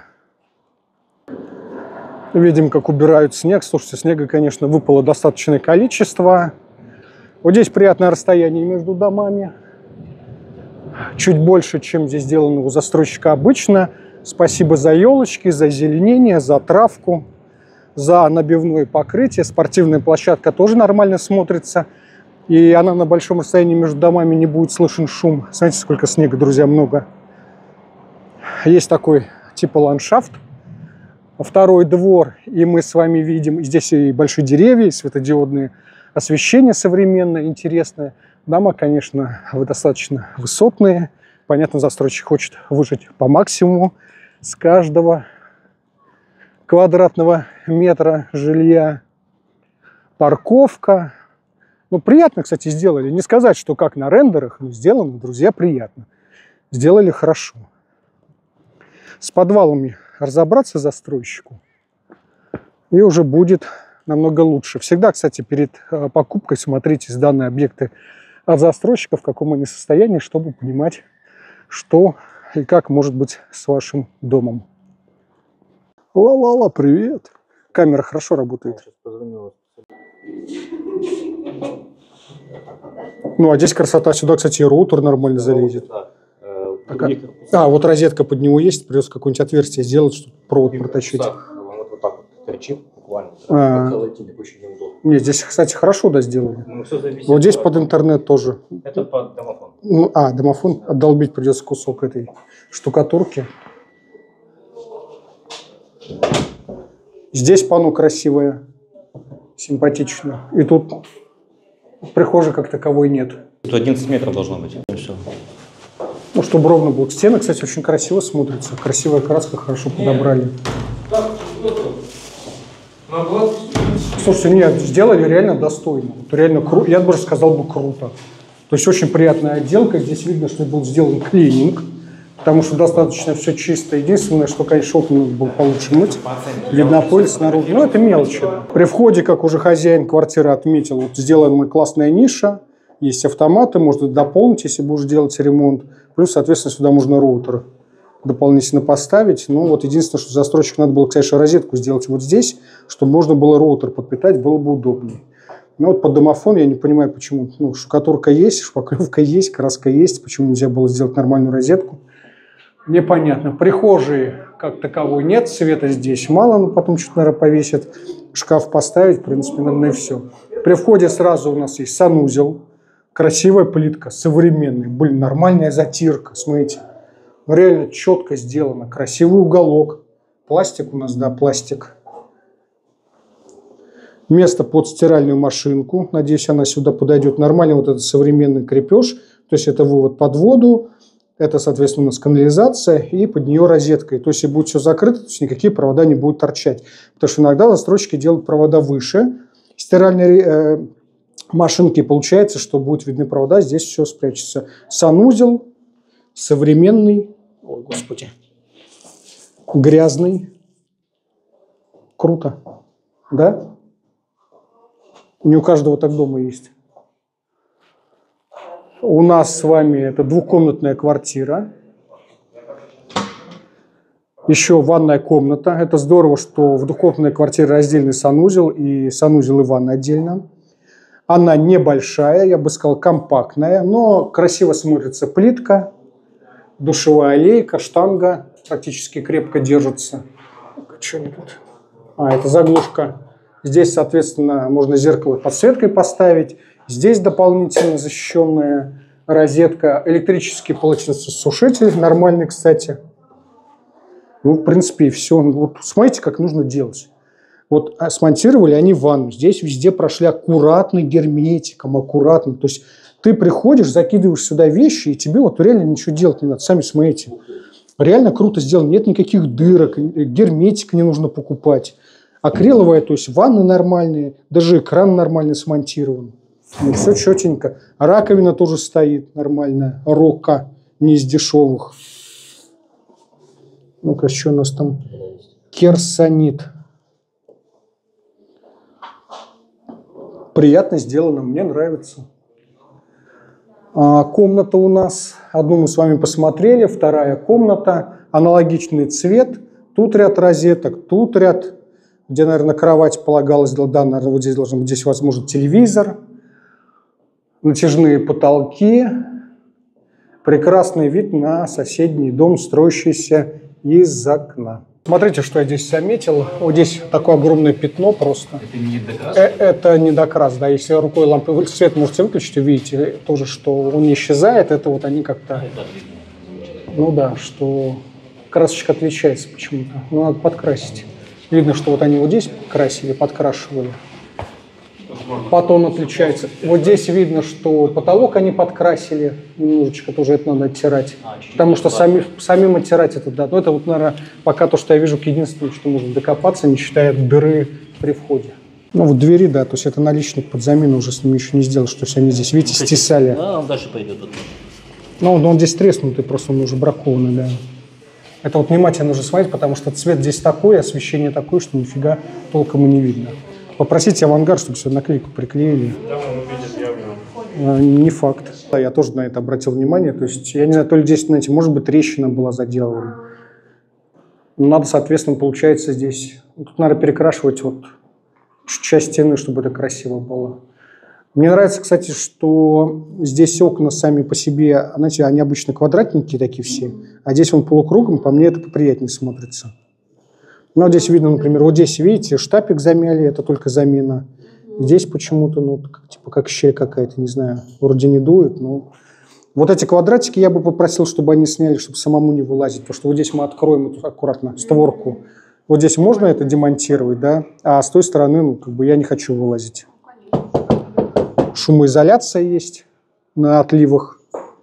Видим, как убирают снег. Слушайте, снега, конечно, выпало достаточное количество. Вот здесь приятное расстояние между домами. Чуть больше, чем здесь сделано у застройщика обычно. Спасибо за елочки, за озеленение, за травку, за набивное покрытие. Спортивная площадка тоже нормально смотрится. И она на большом расстоянии между домами, не будет слышен шум. Смотрите, сколько снега, друзья, много. Есть такой типа ландшафт. Второй двор, и мы с вами видим, здесь и большие деревья, и светодиодные освещение современное, интересное. Дома, конечно, достаточно высотные. Понятно, застройщик хочет выжать по максимуму с каждого квадратного метра жилья. Парковка. Ну, приятно, кстати, сделали. Не сказать, что как на рендерах, но сделано, друзья, приятно. Сделали хорошо. С подвалами разобраться застройщику, и уже будет намного лучше. Всегда, кстати, перед покупкой смотрите данные объекты от застройщика, в каком они состоянии, чтобы понимать, что и как может быть с вашим домом. Ла-ла-ла, привет. Камера хорошо работает. Ну, а здесь красота. Сюда, кстати, и роутер нормально залезет. А, а, вот розетка под него есть, придется какое-нибудь отверстие сделать, чтобы провод протащить. Вот, вот так вот торчит буквально. А, нет, здесь, кстати, хорошо, да, сделали. Ну, вот здесь под интернет тоже. Это под домофон. Ну, а, домофон. Отдолбить придется кусок этой штукатурки. Здесь панно красивое, симпатично. И тут прихожей как таковой нет. Тут одиннадцать метров должно быть. Все. Ну, чтобы ровно было. Стены, кстати, очень красиво смотрятся. Красивая краска, хорошо подобрали. Слушайте, нет, сделали реально достойно. Реально круто. Я бы даже сказал бы круто. То есть очень приятная отделка. Здесь видно, что был сделан клининг, потому что достаточно все чисто. Единственное, что, конечно, окна надо было получше мыть. Видно пыль снаружи. Но это мелочи. При входе, как уже хозяин квартиры отметил, вот сделана классная ниша. Есть автоматы, можно дополнить, если будешь делать ремонт. Плюс, соответственно, сюда можно роутер дополнительно поставить. Ну, вот единственное, что застройщик надо было, конечно, розетку сделать вот здесь, чтобы можно было роутер подпитать, было бы удобнее. Ну, вот под домофон я не понимаю, почему. Ну, штукатурка есть, шпаклевка есть, краска есть. Почему нельзя было сделать нормальную розетку? Непонятно. Прихожей как таковой нет, света здесь мало, но потом что-то, наверное, повесят. Шкаф поставить, в принципе, наверное, и все. При входе сразу у нас есть санузел. Красивая плитка, современная. Блин, нормальная затирка, смотрите. Реально четко сделано. Красивый уголок. Пластик у нас, да, пластик. Место под стиральную машинку. Надеюсь, она сюда подойдет. Нормально вот этот современный крепеж. То есть это вывод под воду. Это, соответственно, у нас канализация. И под нее розетка. То есть, если будет все закрыто, то есть никакие провода не будут торчать. Потому что иногда застройщики делают провода выше стиральной э, машинки. Получается, что будут видны провода. Здесь все спрячется. Санузел. Современный. Ой, господи. Грязный. Круто. Да? Не у каждого так дома есть. У нас с вами это двухкомнатная квартира. Еще ванная комната. Это здорово, что в двухкомнатной квартире раздельный санузел. И санузел и ванна отдельно. Она небольшая, я бы сказал, компактная. Но красиво смотрится плитка. Душевая лейка, штанга. Практически крепко держится. Что они тут? А, это заглушка Здесь, соответственно, можно зеркало подсветкой поставить. Здесь дополнительно защищенная розетка. Электрический полотенцесушитель, нормальный, кстати. Ну, в принципе, и все. Вот смотрите, как нужно делать. Вот смонтировали они ванну. Здесь везде прошли аккуратно герметиком, аккуратно. То есть ты приходишь, закидываешь сюда вещи, и тебе вот реально ничего делать не надо. Сами смотрите. Реально круто сделано. Нет никаких дырок, герметик не нужно покупать. Акриловая, то есть ванны нормальные, даже экран нормально смонтирован. Ну, все четенько. Раковина тоже стоит нормальная. Рока, не из дешевых. Ну-ка, что у нас там? Керсонит. Приятно сделано, мне нравится. А, комната у нас. Одну мы с вами посмотрели, вторая комната. Аналогичный цвет. Тут ряд розеток, тут ряд, где, наверное, кровать полагалась. Да, наверное, вот здесь должен быть, здесь, возможно, телевизор. Натяжные потолки. Прекрасный вид на соседний дом, строящийся из окна. Смотрите, что я здесь заметил. Вот здесь такое огромное пятно просто. Это не докрас? Э Это не докрас, да. Если рукой лампы свет можете выключить, увидите тоже, что он не исчезает. Это вот они как-то... Ну да, что красочка отличается почему-то. Ну, надо подкрасить. Видно, что вот они вот здесь красили, подкрашивали. Потом отличается. Вот здесь видно, что потолок они подкрасили. Немножечко тоже это надо оттирать. А, потому что сами, самим оттирать это, да. Ну, это вот, наверное, пока то, что я вижу, к единственному, что можно докопаться, не считая дыры при входе. Ну, вот двери, да, то есть это наличник под замену уже с ними еще не сделал, что есть они здесь, видите, стесали. Да, он дальше пойдет. Ну, он, он здесь треснутый, просто он уже бракованный, да. Это вот внимательно нужно смотреть, потому что цвет здесь такой, освещение такое, что нифига толком и не видно. Попросите авангард, чтобы все наклейку приклеили. Да, он увидит явно. Не факт. Да, я тоже на это обратил внимание. То есть, я не знаю, то ли здесь, знаете, может быть, трещина была заделана. Надо, соответственно, получается здесь... Тут надо перекрашивать вот часть стены, чтобы это красиво было. Мне нравится, кстати, что здесь окна сами по себе, знаете, они обычно квадратненькие такие все, а здесь он полукругом, по мне это поприятнее смотрится. Ну, вот здесь видно, например, вот здесь, видите, штапик замяли, это только замена. Здесь почему-то, ну, как, типа, как щель какая-то, не знаю, вроде не дует, но... Вот эти квадратики я бы попросил, чтобы они сняли, чтобы самому не вылазить, потому что вот здесь мы откроем эту аккуратно створку. Вот здесь можно это демонтировать, да, а с той стороны, ну, как бы я не хочу вылазить. Шумоизоляция есть на отливах.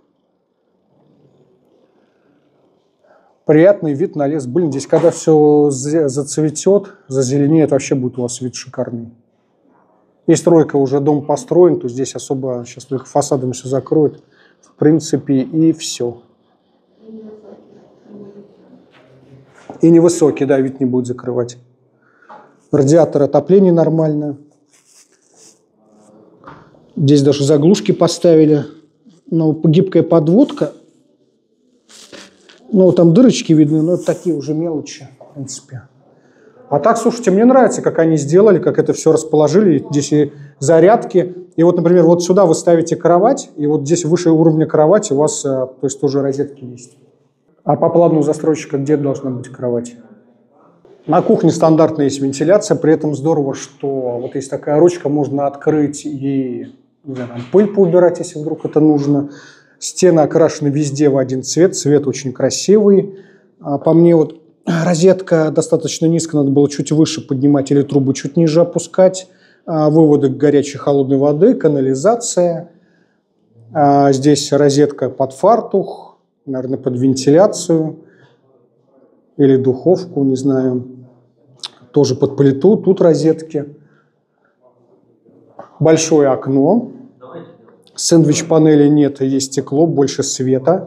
Приятный вид на лес. Блин, здесь когда все зацветет, зазеленеет, вообще будет у вас вид шикарный. И стройка уже, дом построен, то здесь особо сейчас только фасадом все закроют. В принципе, и все. И невысокий, да, вид не будет закрывать. Радиатор отопления нормально. Здесь даже заглушки поставили. Но гибкая подводка. Ну, там дырочки видны, но это такие уже мелочи, в принципе. А так, слушайте, мне нравится, как они сделали, как это все расположили. Здесь и зарядки. И вот, например, вот сюда вы ставите кровать, и вот здесь выше уровня кровати у вас, то есть, тоже розетки есть. А по плану застройщика где должна быть кровать? На кухне стандартная есть вентиляция, при этом здорово, что вот есть такая ручка, можно открыть и, не знаю, там, пыль поубирать, если вдруг это нужно. Стены окрашены везде в один цвет, цвет очень красивый. По мне вот розетка достаточно низко, надо было чуть выше поднимать или трубы чуть ниже опускать. Выводы горячей холодной воды, канализация. Здесь розетка под фартух, наверное, под вентиляцию или духовку, не знаю. Тоже под плиту, тут розетки. Большое окно. Сэндвич-панели нет, есть стекло, больше света.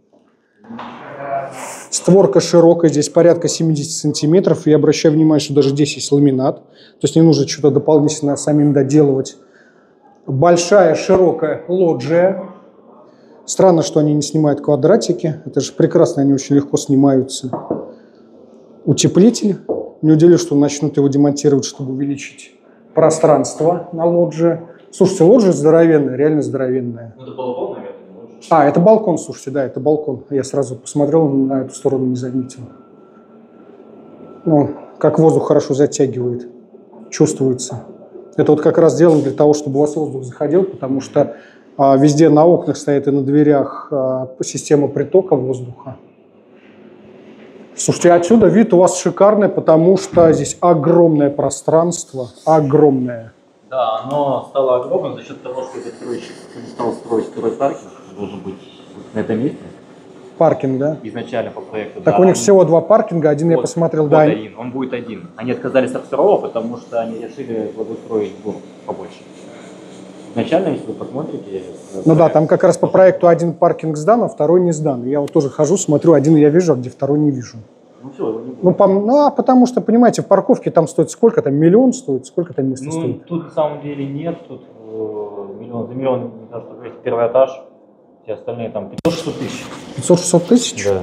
Створка широкая, здесь порядка семьдесят сантиметров. Я обращаю внимание, что даже здесь есть ламинат. То есть не нужно что-то дополнительно самим доделывать. Большая широкая лоджия. Странно, что они не снимают квадратики. Это же прекрасно, они очень легко снимаются. Утеплитель. Не удивлюсь, что начнут его демонтировать, чтобы увеличить пространство на лоджии. Слушайте, лоджия здоровенная, реально здоровенная. Ну, это балкон, наверное. А, это балкон, слушайте, да, это балкон. Я сразу посмотрел, на эту сторону не заметил. Ну, как воздух хорошо затягивает. чувствуется. Это вот как раз сделано для того, чтобы у вас воздух заходил, потому что а, везде на окнах стоит и на дверях а, система притока воздуха. Слушайте, отсюда вид у вас шикарный, потому что здесь огромное пространство, огромное. Да, оно стало огромным за счет того, что этот стройщик стал строить второй паркинг, должен быть на этом месте. Паркинг, да? Изначально по проекту. Так да, у них он, всего два паркинга, один вот, я посмотрел, вот да. один, он будет один. Они отказались от второго, потому что они решили благоустроить двор побольше. Изначально, если вы посмотрите... Ну да, там как раз по проекту один паркинг сдан, а второй не сдан. Я вот тоже хожу, смотрю, один я вижу, а где второй не вижу. Ну все, его не будет. Ну, по, ну, а потому что, понимаете, в парковке там стоит сколько там, миллион стоит, сколько там места Ну, стоит? тут на самом деле нет, тут э, миллион, за миллион, не знаю, что говорить, первый этаж, все остальные там пятьсот-шестьсот тысяч. пятьсот-шестьсот тысяч? Да.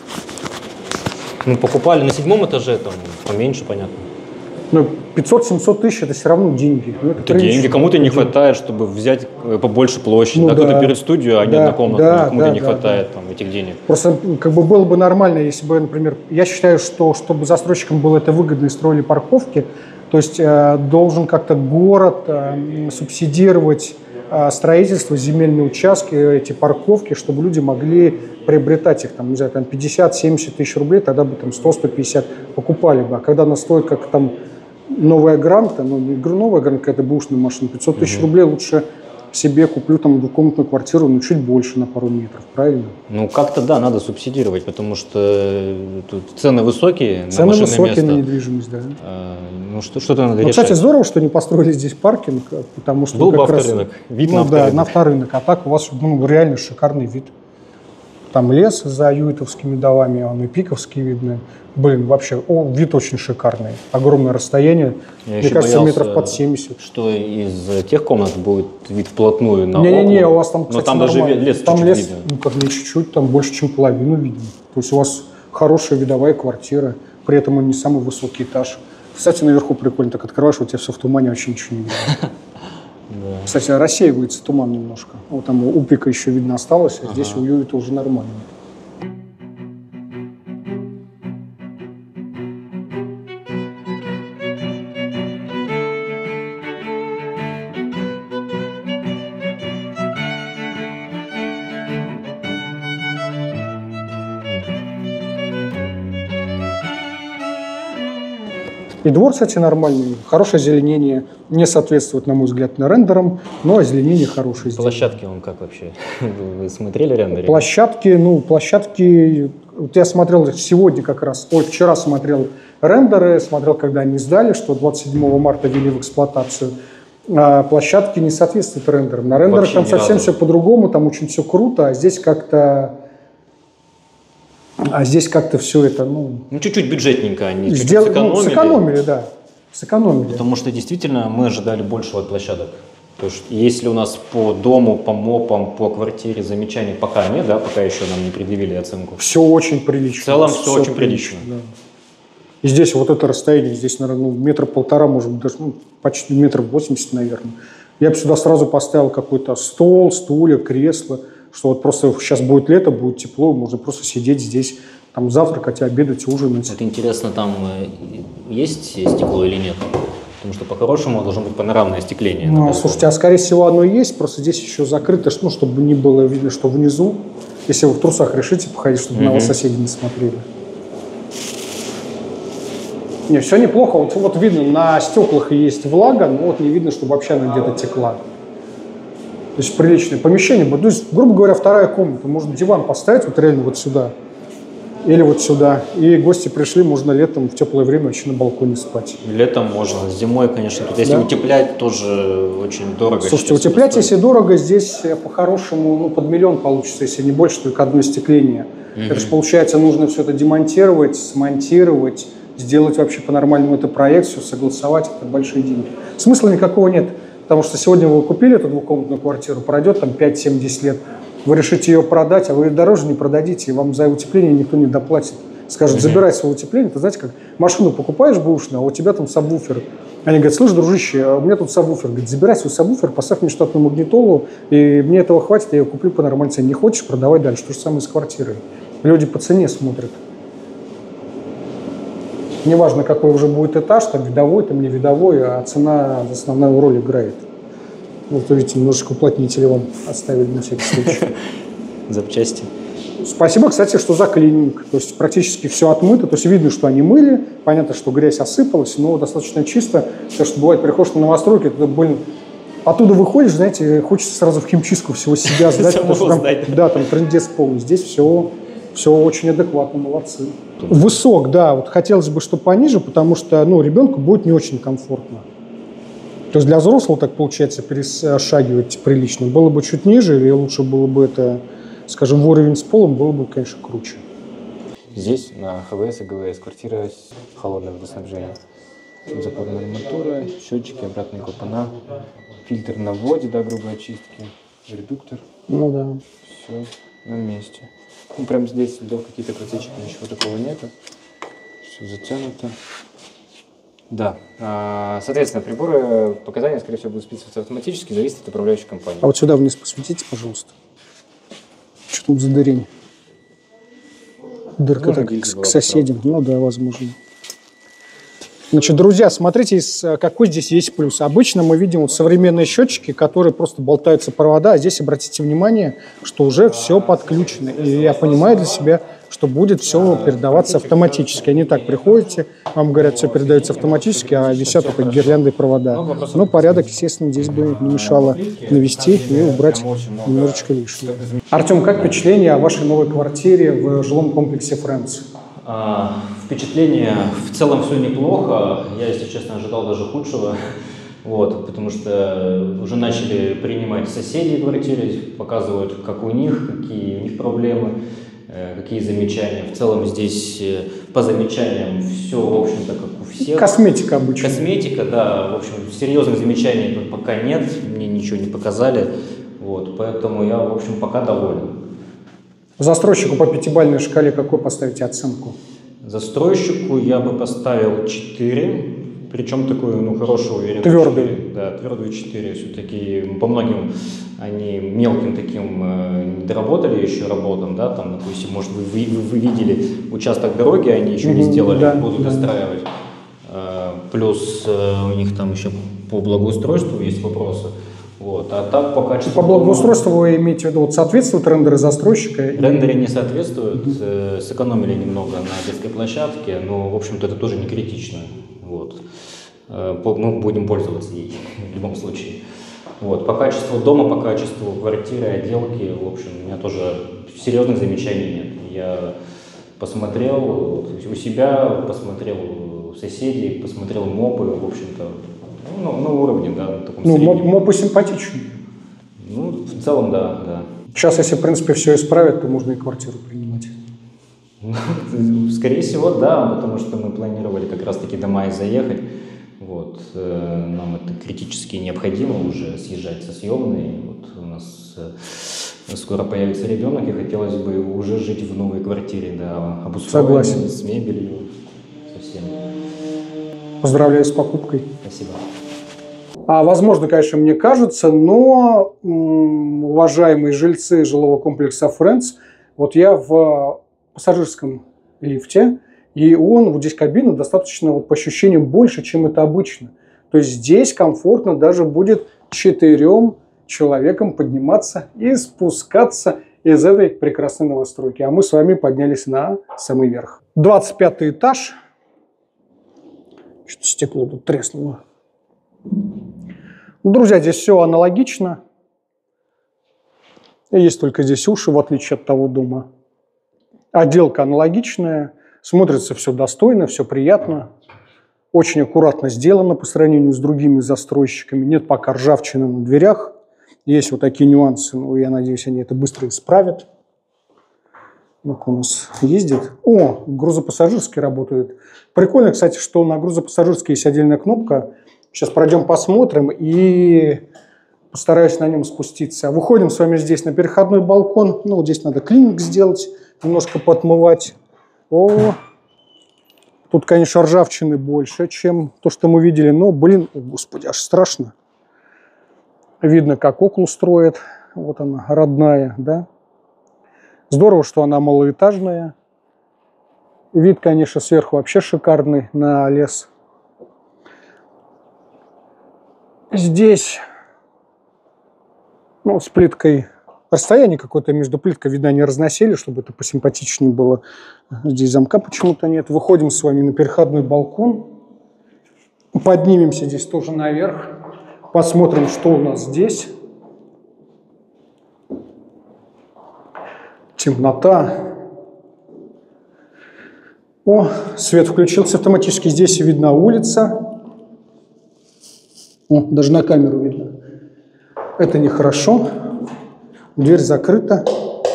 Ну, покупали на седьмом этаже, там, поменьше, понятно. Ну, пятьсот-семьсот тысяч это все равно деньги. Ну, Это деньги. Кому-то не хватает, чтобы взять побольше площади. Ну, да, да. Кто-то берет студию, а не Да, однокомнатную. да, Кому-то да, не да, хватает там, этих денег. Просто как бы было бы нормально, если бы, например, я считаю, что чтобы застройщикам было это выгодно и строили парковки, то есть э, должен как-то город э, субсидировать э, строительство, земельные участки, эти парковки, чтобы люди могли приобретать их, там, не знаю, там пятьдесят-семьдесят тысяч рублей, тогда бы там сто-сто пятьдесят покупали бы. А когда она стоит как там новая гранта, ну не новая гранта, какая-то бэушная машина, пятьсот тысяч угу. рублей лучше себе куплю там двухкомнатную квартиру, ну чуть больше на пару метров, правильно? Ну как-то да, надо субсидировать, потому что тут цены высокие цены на машинное высокие место. на недвижимость, да. А, ну что, что-то надо ну, решать. Кстати, здорово, что не построили здесь паркинг, потому что был бы как раз, авторынок, вид ну, на авторынок. Да, на авторынок, а так у вас ну, реально шикарный вид. Там лес за Юитовскими домами, он и Пиковские видны. Блин, вообще, о, вид очень шикарный. Огромное расстояние. Я Мне кажется, метров под семьдесят. Что из тех комнат будет вид вплотную на Не-не-не, у вас там, кстати, но там нормально. даже лес там чуть-чуть лес, видно. ну как не чуть-чуть, там больше, чем половину видно. То есть у вас хорошая видовая квартира, при этом он не самый высокий этаж. Кстати, наверху прикольно, так открываешь, у тебя все в тумане, вообще ничего не видно. Да. Кстати, рассеивается туман немножко. Вот там у Пика еще видно осталось, а ага. здесь у Юита уже нормально. И двор, кстати, нормальный, хорошее озеленение, не соответствует, на мой взгляд, на рендерам, но озеленение хорошее. Площадки он как вообще? Вы смотрели рендеры? Площадки, ну, площадки, вот я смотрел сегодня как раз, ой, вчера смотрел рендеры, смотрел, когда они сдали, что двадцать седьмого марта ввели в эксплуатацию. А площадки не соответствуют рендерам. На рендерах вообще там совсем разу. Все по-другому, там очень все круто, а здесь как-то... А здесь как-то все это, ну... Ну, чуть-чуть бюджетненько они сдел... чуть-чуть сэкономили. Ну, сэкономили, да. Сэкономили. Потому что действительно мы ожидали большего от площадок. То есть если у нас по дому, по мопам, по квартире замечаний пока нет, да, пока еще нам не предъявили оценку. Все очень прилично. В целом все, все очень прилично. прилично. Да. И здесь вот это расстояние, здесь, наверное, ну, метр полтора, может быть, даже ну, почти метр восемьдесят, наверное. Я бы сюда сразу поставил какой-то стол, стулья, кресло, что вот просто сейчас будет лето, будет тепло, можно просто сидеть здесь, там завтракать, обедать, ужинать. Вот интересно, там есть стекло или нет? Потому что по-хорошему должно быть панорамное остекление. Ну, слушайте, а скорее всего оно есть, просто здесь еще закрыто, ну, чтобы не было видно, что внизу, если вы в трусах решите походить, чтобы mm-hmm. на вас соседи не смотрели. Не, все неплохо, вот, вот видно, на стеклах есть влага, но вот не видно, чтобы вообще она где-то текла. То есть приличное помещение. То есть, грубо говоря, вторая комната. Можно диван поставить вот реально вот сюда. Или вот сюда. И гости пришли, можно летом в теплое время вообще на балконе спать. Летом можно. Зимой, конечно, тут если да? утеплять, тоже очень дорого. Слушайте, утеплять, если дорого, здесь по-хорошему ну, под миллион получится, если не больше, только одно остекление. Mm-hmm. Это же получается, нужно все это демонтировать, смонтировать, сделать вообще по-нормальному эту проекцию, согласовать. Это большие деньги. Смысла никакого нет. Потому что сегодня вы купили эту двухкомнатную квартиру, пройдет там пять-семь-десять лет, вы решите ее продать, а вы ее дороже не продадите, и вам за утепление никто не доплатит. Скажут, забирай свое утепление. Ты знаете, как машину покупаешь бэушную, а у тебя там сабвуфер. Они говорят, слышь, дружище, у меня тут сабвуфер. Говорит, забирай свой сабвуфер, поставь мне штатную магнитолу, и мне этого хватит, я ее куплю по нормальной цене. Не хочешь, продавай дальше. То же самое с квартирой. Люди по цене смотрят. Неважно, какой уже будет этаж, там видовой, там не видовой, а цена основную роль играет. Вот видите, немножечко уплотнители вам оставили на всякий случай. Запчасти. Спасибо, кстати, что за клининг. То есть практически все отмыто. То есть видно, что они мыли. Понятно, что грязь осыпалась, но достаточно чисто. Потому что бывает, приходишь на новостройки, ты, блин, оттуда выходишь, знаете, хочется сразу в химчистку всего себя сдать. Потому что там, да, там трындец полный. Здесь все, все очень адекватно, молодцы. Высок, да. Вот хотелось бы, чтобы пониже, потому что, ну, ребенку будет не очень комфортно. То есть для взрослого так получается перешагивать прилично. Было бы чуть ниже, или лучше было бы это, скажем, в уровень с полом, было бы, конечно, круче. Здесь на ХВС и ГВС квартира холодное водоснабжение. Запорная арматура, счетчики, обратные клапана, фильтр на вводе, да, грубой очистки, редуктор. Ну да. Все на месте. Ну, прям здесь следов какие-то протечек, ничего такого нету. Все затянуто. Да. Соответственно, приборы, показания, скорее всего, будут списываться автоматически, зависит от управляющей компании. А вот сюда вниз посветите, пожалуйста. Что там за дырень? Дырка так к, к соседям. Ну да, возможно. Значит, друзья, смотрите, какой здесь есть плюс. Обычно мы видим вот современные счетчики, которые просто болтаются провода, а здесь обратите внимание, что уже все подключено. И я понимаю для себя, что будет все передаваться автоматически. Они так приходите, вам говорят, все передается автоматически, а висят только гирлянды и провода. Но порядок, естественно, здесь бы не мешало навести и убрать немножечко лишнего. Артем, как впечатление о вашей новой квартире в жилом комплексе Friends? А, впечатление в целом все неплохо. Я, если честно, ожидал даже худшего. Вот, потому что уже начали принимать соседи в квартире, показывают, как у них, какие у них проблемы, какие замечания. В целом здесь по замечаниям все, в общем-то, как у всех. Косметика обычно. Косметика, да. В общем, серьезных замечаний тут пока нет, мне ничего не показали. Вот, поэтому я, в общем, пока доволен. Застройщику по пятибалльной шкале какой поставите оценку? Застройщику я бы поставил четыре, причем такую, ну, хорошую, уверенную. Твердую. Да, твердую четыре. Все-таки по многим они мелким таким э, не доработали еще работам, да, там, допустим, может, вы, вы, вы видели участок дороги, они еще mm-hmm, не сделали, да, будут да. достраивать. Э, плюс э, у них там еще по благоустройству есть вопросы. Вот. А так по качеству... По благоустройству вы имеете в виду, вот соответствуют рендеры застройщика? Рендеры не соответствуют, mm-hmm. сэкономили немного на детской площадке, но, в общем-то, это тоже не критично. Вот. Мы будем пользоваться ей в любом случае. Вот. По качеству дома, по качеству квартиры, отделки, в общем, у меня тоже серьезных замечаний нет. Я посмотрел вот, у себя, посмотрел у соседей, посмотрел мопы, в общем-то, ну, на уровне, да, на таком ну, среднем. Мопы симпатичные. Ну, в целом, да, да. Сейчас, если, в принципе, все исправят, то можно и квартиру принимать. Скорее всего, да, потому что мы планировали как раз-таки до мая заехать. Вот, э, нам это критически необходимо уже съезжать со съемной. Вот у нас э, скоро появится ребенок, и хотелось бы уже жить в новой квартире, да, обустроенной, с мебелью, совсем. Поздравляю с покупкой. Спасибо. А, возможно, конечно, мне кажется, но, м, уважаемые жильцы жилого комплекса Friends, вот я в пассажирском лифте, и он, вот здесь кабина достаточно, вот, по ощущениям, больше, чем это обычно. То есть здесь комфортно даже будет четырем человекам подниматься и спускаться из этой прекрасной новостройки. А мы с вами поднялись на самый верх. двадцать пятый этаж. Что-то стекло тут треснуло. Друзья, здесь все аналогично. Есть только здесь уши, в отличие от того дома. Отделка аналогичная. Смотрится все достойно, все приятно. Очень аккуратно сделано по сравнению с другими застройщиками. Нет пока ржавчины на дверях. Есть вот такие нюансы, но я надеюсь, они это быстро исправят. Ну-ка у нас ездит. О, грузопассажирский работает. Прикольно, кстати, что на грузопассажирский есть отдельная кнопка. Сейчас пройдем, посмотрим и постараюсь на нем спуститься. Выходим с вами здесь на переходной балкон. Ну, вот здесь надо клининг сделать, немножко подмывать. О, тут, конечно, ржавчины больше, чем то, что мы видели. Но, блин, о, господи, аж страшно. Видно, как около строят. Вот она, родная, да. Здорово, что она малоэтажная. Вид, конечно, сверху вообще шикарный на лес. Здесь, ну, с плиткой, расстояние какое-то между плиткой, видно, они разносили, чтобы это посимпатичнее было. Здесь замка почему-то нет. Выходим с вами на переходной балкон. Поднимемся здесь тоже наверх. Посмотрим, что у нас здесь. Темнота. О, свет включился автоматически. Здесь видна улица. О, даже на камеру видно. Это нехорошо. Дверь закрыта.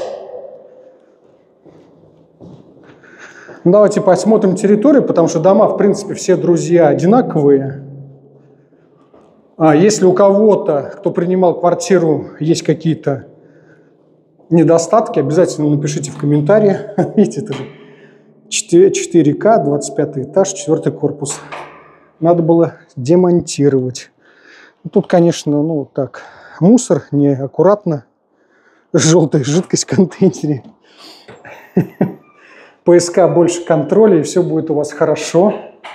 Давайте посмотрим территорию, потому что дома, в принципе, все друзья одинаковые. А если у кого-то, кто принимал квартиру, есть какие-то недостатки, обязательно напишите в комментариях. Видите, это же четыре ка, двадцать пятый этаж, четвертый корпус. Надо было демонтировать. Тут, конечно, ну так, мусор неаккуратно. Желтая жидкость в контейнере. ПСК больше контроля, и все будет у вас хорошо.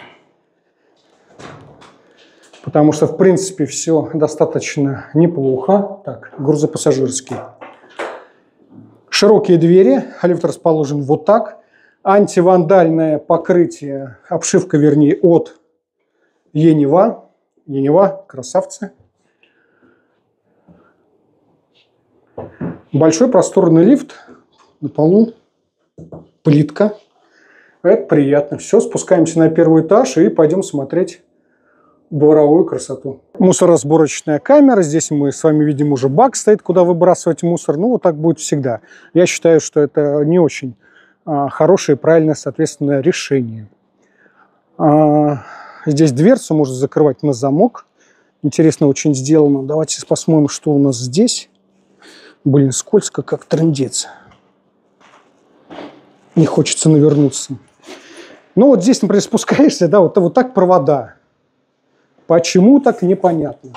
Потому что, в принципе, все достаточно неплохо. Так, грузопассажирский. Широкие двери. Лифт расположен вот так. Антивандальное покрытие, обшивка, вернее, от Енева. Енева, красавцы. Большой просторный лифт. На полу плитка. Это приятно. Все, спускаемся на первый этаж и пойдем смотреть дворовую красоту. Мусоросборочная камера. Здесь мы с вами видим, уже бак стоит, куда выбрасывать мусор. Ну, вот так будет всегда. Я считаю, что это не очень а, хорошее и правильное, соответственно, решение. А, здесь дверцу можно закрывать на замок. Интересно очень сделано. Давайте посмотрим, что у нас здесь. Блин, скользко, как трындец. Не хочется навернуться. Ну, вот здесь, например, спускаешься, да, вот, вот так провода. Почему так, непонятно.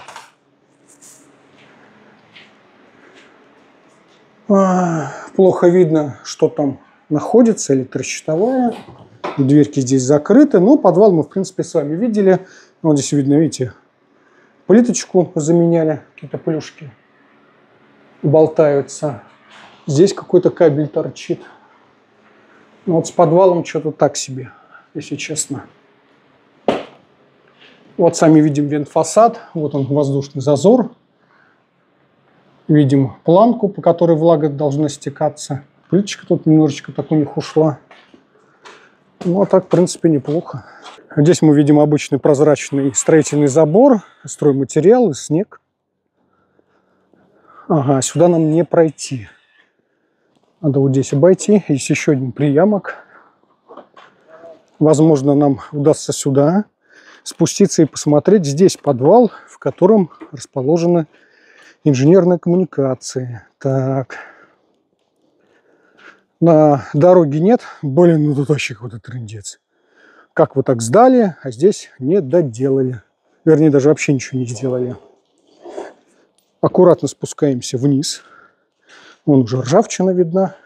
А, плохо видно, что там находится, электрощитовая. Дверки здесь закрыты. Ну, подвал мы, в принципе, с вами видели. Вот здесь видно, видите, плиточку заменяли, какие-то плюшки болтаются. Здесь какой-то кабель торчит. Ну, вот с подвалом что-то так себе, если честно. Вот сами видим вентфасад. Вот он, воздушный зазор. Видим планку, по которой влага должна стекаться. Плиточка тут немножечко так у них ушла. Ну, а так, в принципе, неплохо. Здесь мы видим обычный прозрачный строительный забор, стройматериалы, снег. Ага, сюда нам не пройти. Надо вот здесь обойти. Есть еще один приямок. Возможно, нам удастся сюда спуститься и посмотреть. Здесь подвал, в котором расположены инженерные коммуникации. Так. На дороге нет. Блин, ну тут вообще какой-то трындец. Как вы так сдали, а здесь не доделали. Вернее, даже вообще ничего не сделали. Аккуратно спускаемся вниз. Вон уже ржавчина видна.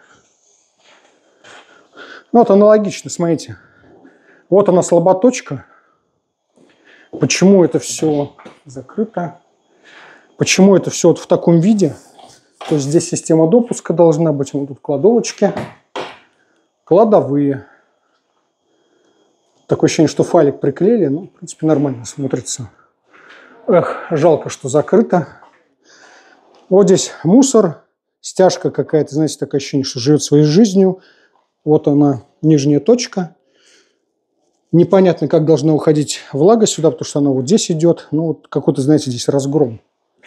Ну, вот аналогично, смотрите. Вот она слаботочка. Почему это все закрыто? Почему это все вот в таком виде? То есть здесь система допуска должна быть. Вот тут кладовочки. Кладовые. Такое ощущение, что файлик приклеили. Ну, в принципе, нормально смотрится. Эх, жалко, что закрыто. Вот здесь мусор. Стяжка какая-то, знаете, такое ощущение, что живет своей жизнью. Вот она, нижняя точка. Непонятно, как должна уходить влага сюда, потому что она вот здесь идет. Ну, вот какой-то, знаете, здесь разгром.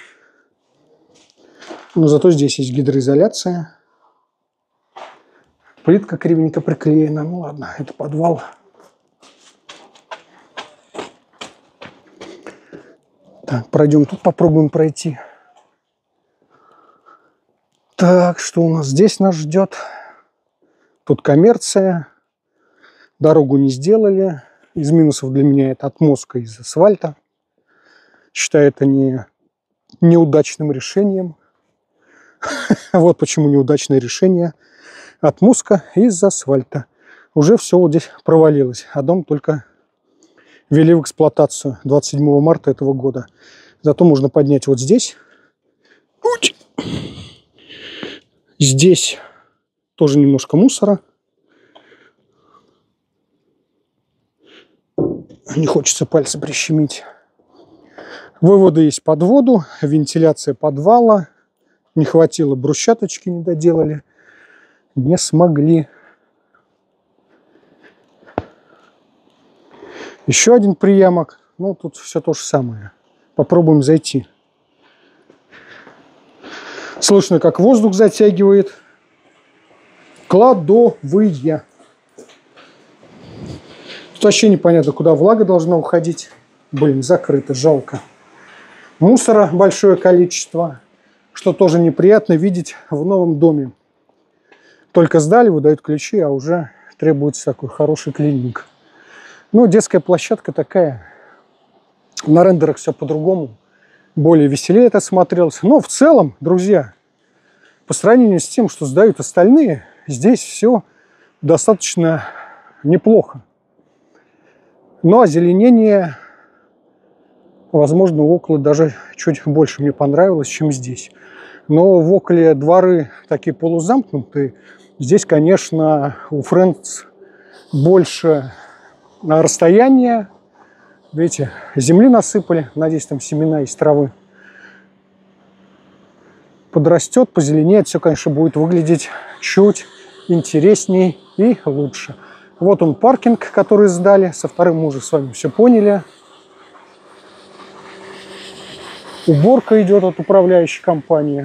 Но зато здесь есть гидроизоляция. Плитка кривенько приклеена. Ну, ладно, это подвал. Так, пройдем тут, попробуем пройти. Так, что у нас здесь нас ждет? Тут коммерция. Дорогу не сделали. Из минусов для меня это отмостка из асфальта. Считаю это не, неудачным решением. Вот почему неудачное решение. Отмостка из асфальта. уже все вот здесь провалилось. А дом только ввели в эксплуатацию двадцать седьмого марта этого года. Зато можно поднять вот здесь. Здесь тоже немножко мусора. Не хочется пальцы прищемить. Выводы есть под воду, вентиляция подвала. Не хватило брусчаточки, не доделали. Не смогли. Еще один приямок. Ну, тут все то же самое. Попробуем зайти. Слышно, как воздух затягивает. Кладовые. Тут вообще непонятно, куда влага должна уходить. Блин, закрыто, жалко. Мусора большое количество, что тоже неприятно видеть в новом доме. Только сдали, выдают ключи, а уже требуется такой хороший клининг. Ну, детская площадка такая. На рендерах все по-другому. Более веселее это смотрелось. Но в целом, друзья, по сравнению с тем, что сдают остальные, здесь все достаточно неплохо. Но озеленение, возможно, около даже чуть больше мне понравилось, чем здесь. Но в околе дворы такие полузамкнутые. Здесь, конечно, у Friends больше расстояния. Видите, земли насыпали. Надеюсь, там семена из травы. Подрастет, позеленеет. Все, конечно, будет выглядеть чуть интересней и лучше. Вот он паркинг, который сдали. Со вторым мы уже с вами все поняли. Уборка идет от управляющей компании.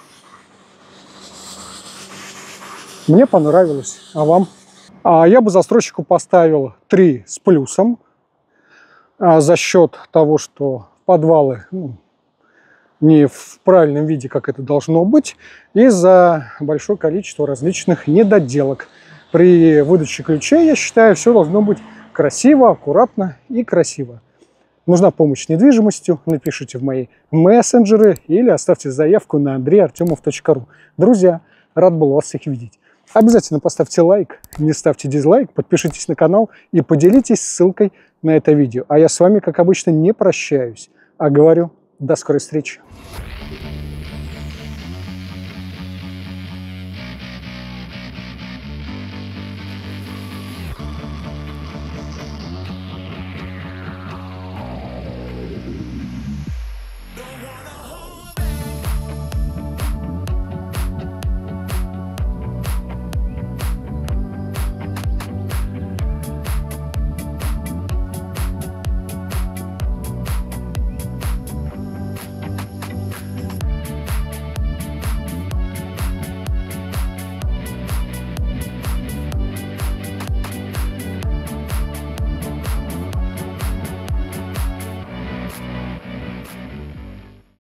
Мне понравилось. А вам? А я бы застройщику поставил три с плюсом. А за счет того, что подвалы, ну, не в правильном виде, как это должно быть. И за большое количество различных недоделок. При выдаче ключей, я считаю, все должно быть красиво, аккуратно и красиво. Нужна помощь с недвижимостью, напишите в мои мессенджеры или оставьте заявку на андрей артемов точка ру. Друзья, рад был вас всех видеть. Обязательно поставьте лайк, не ставьте дизлайк, подпишитесь на канал и поделитесь ссылкой на это видео. А я с вами, как обычно, не прощаюсь, а говорю до скорой встречи.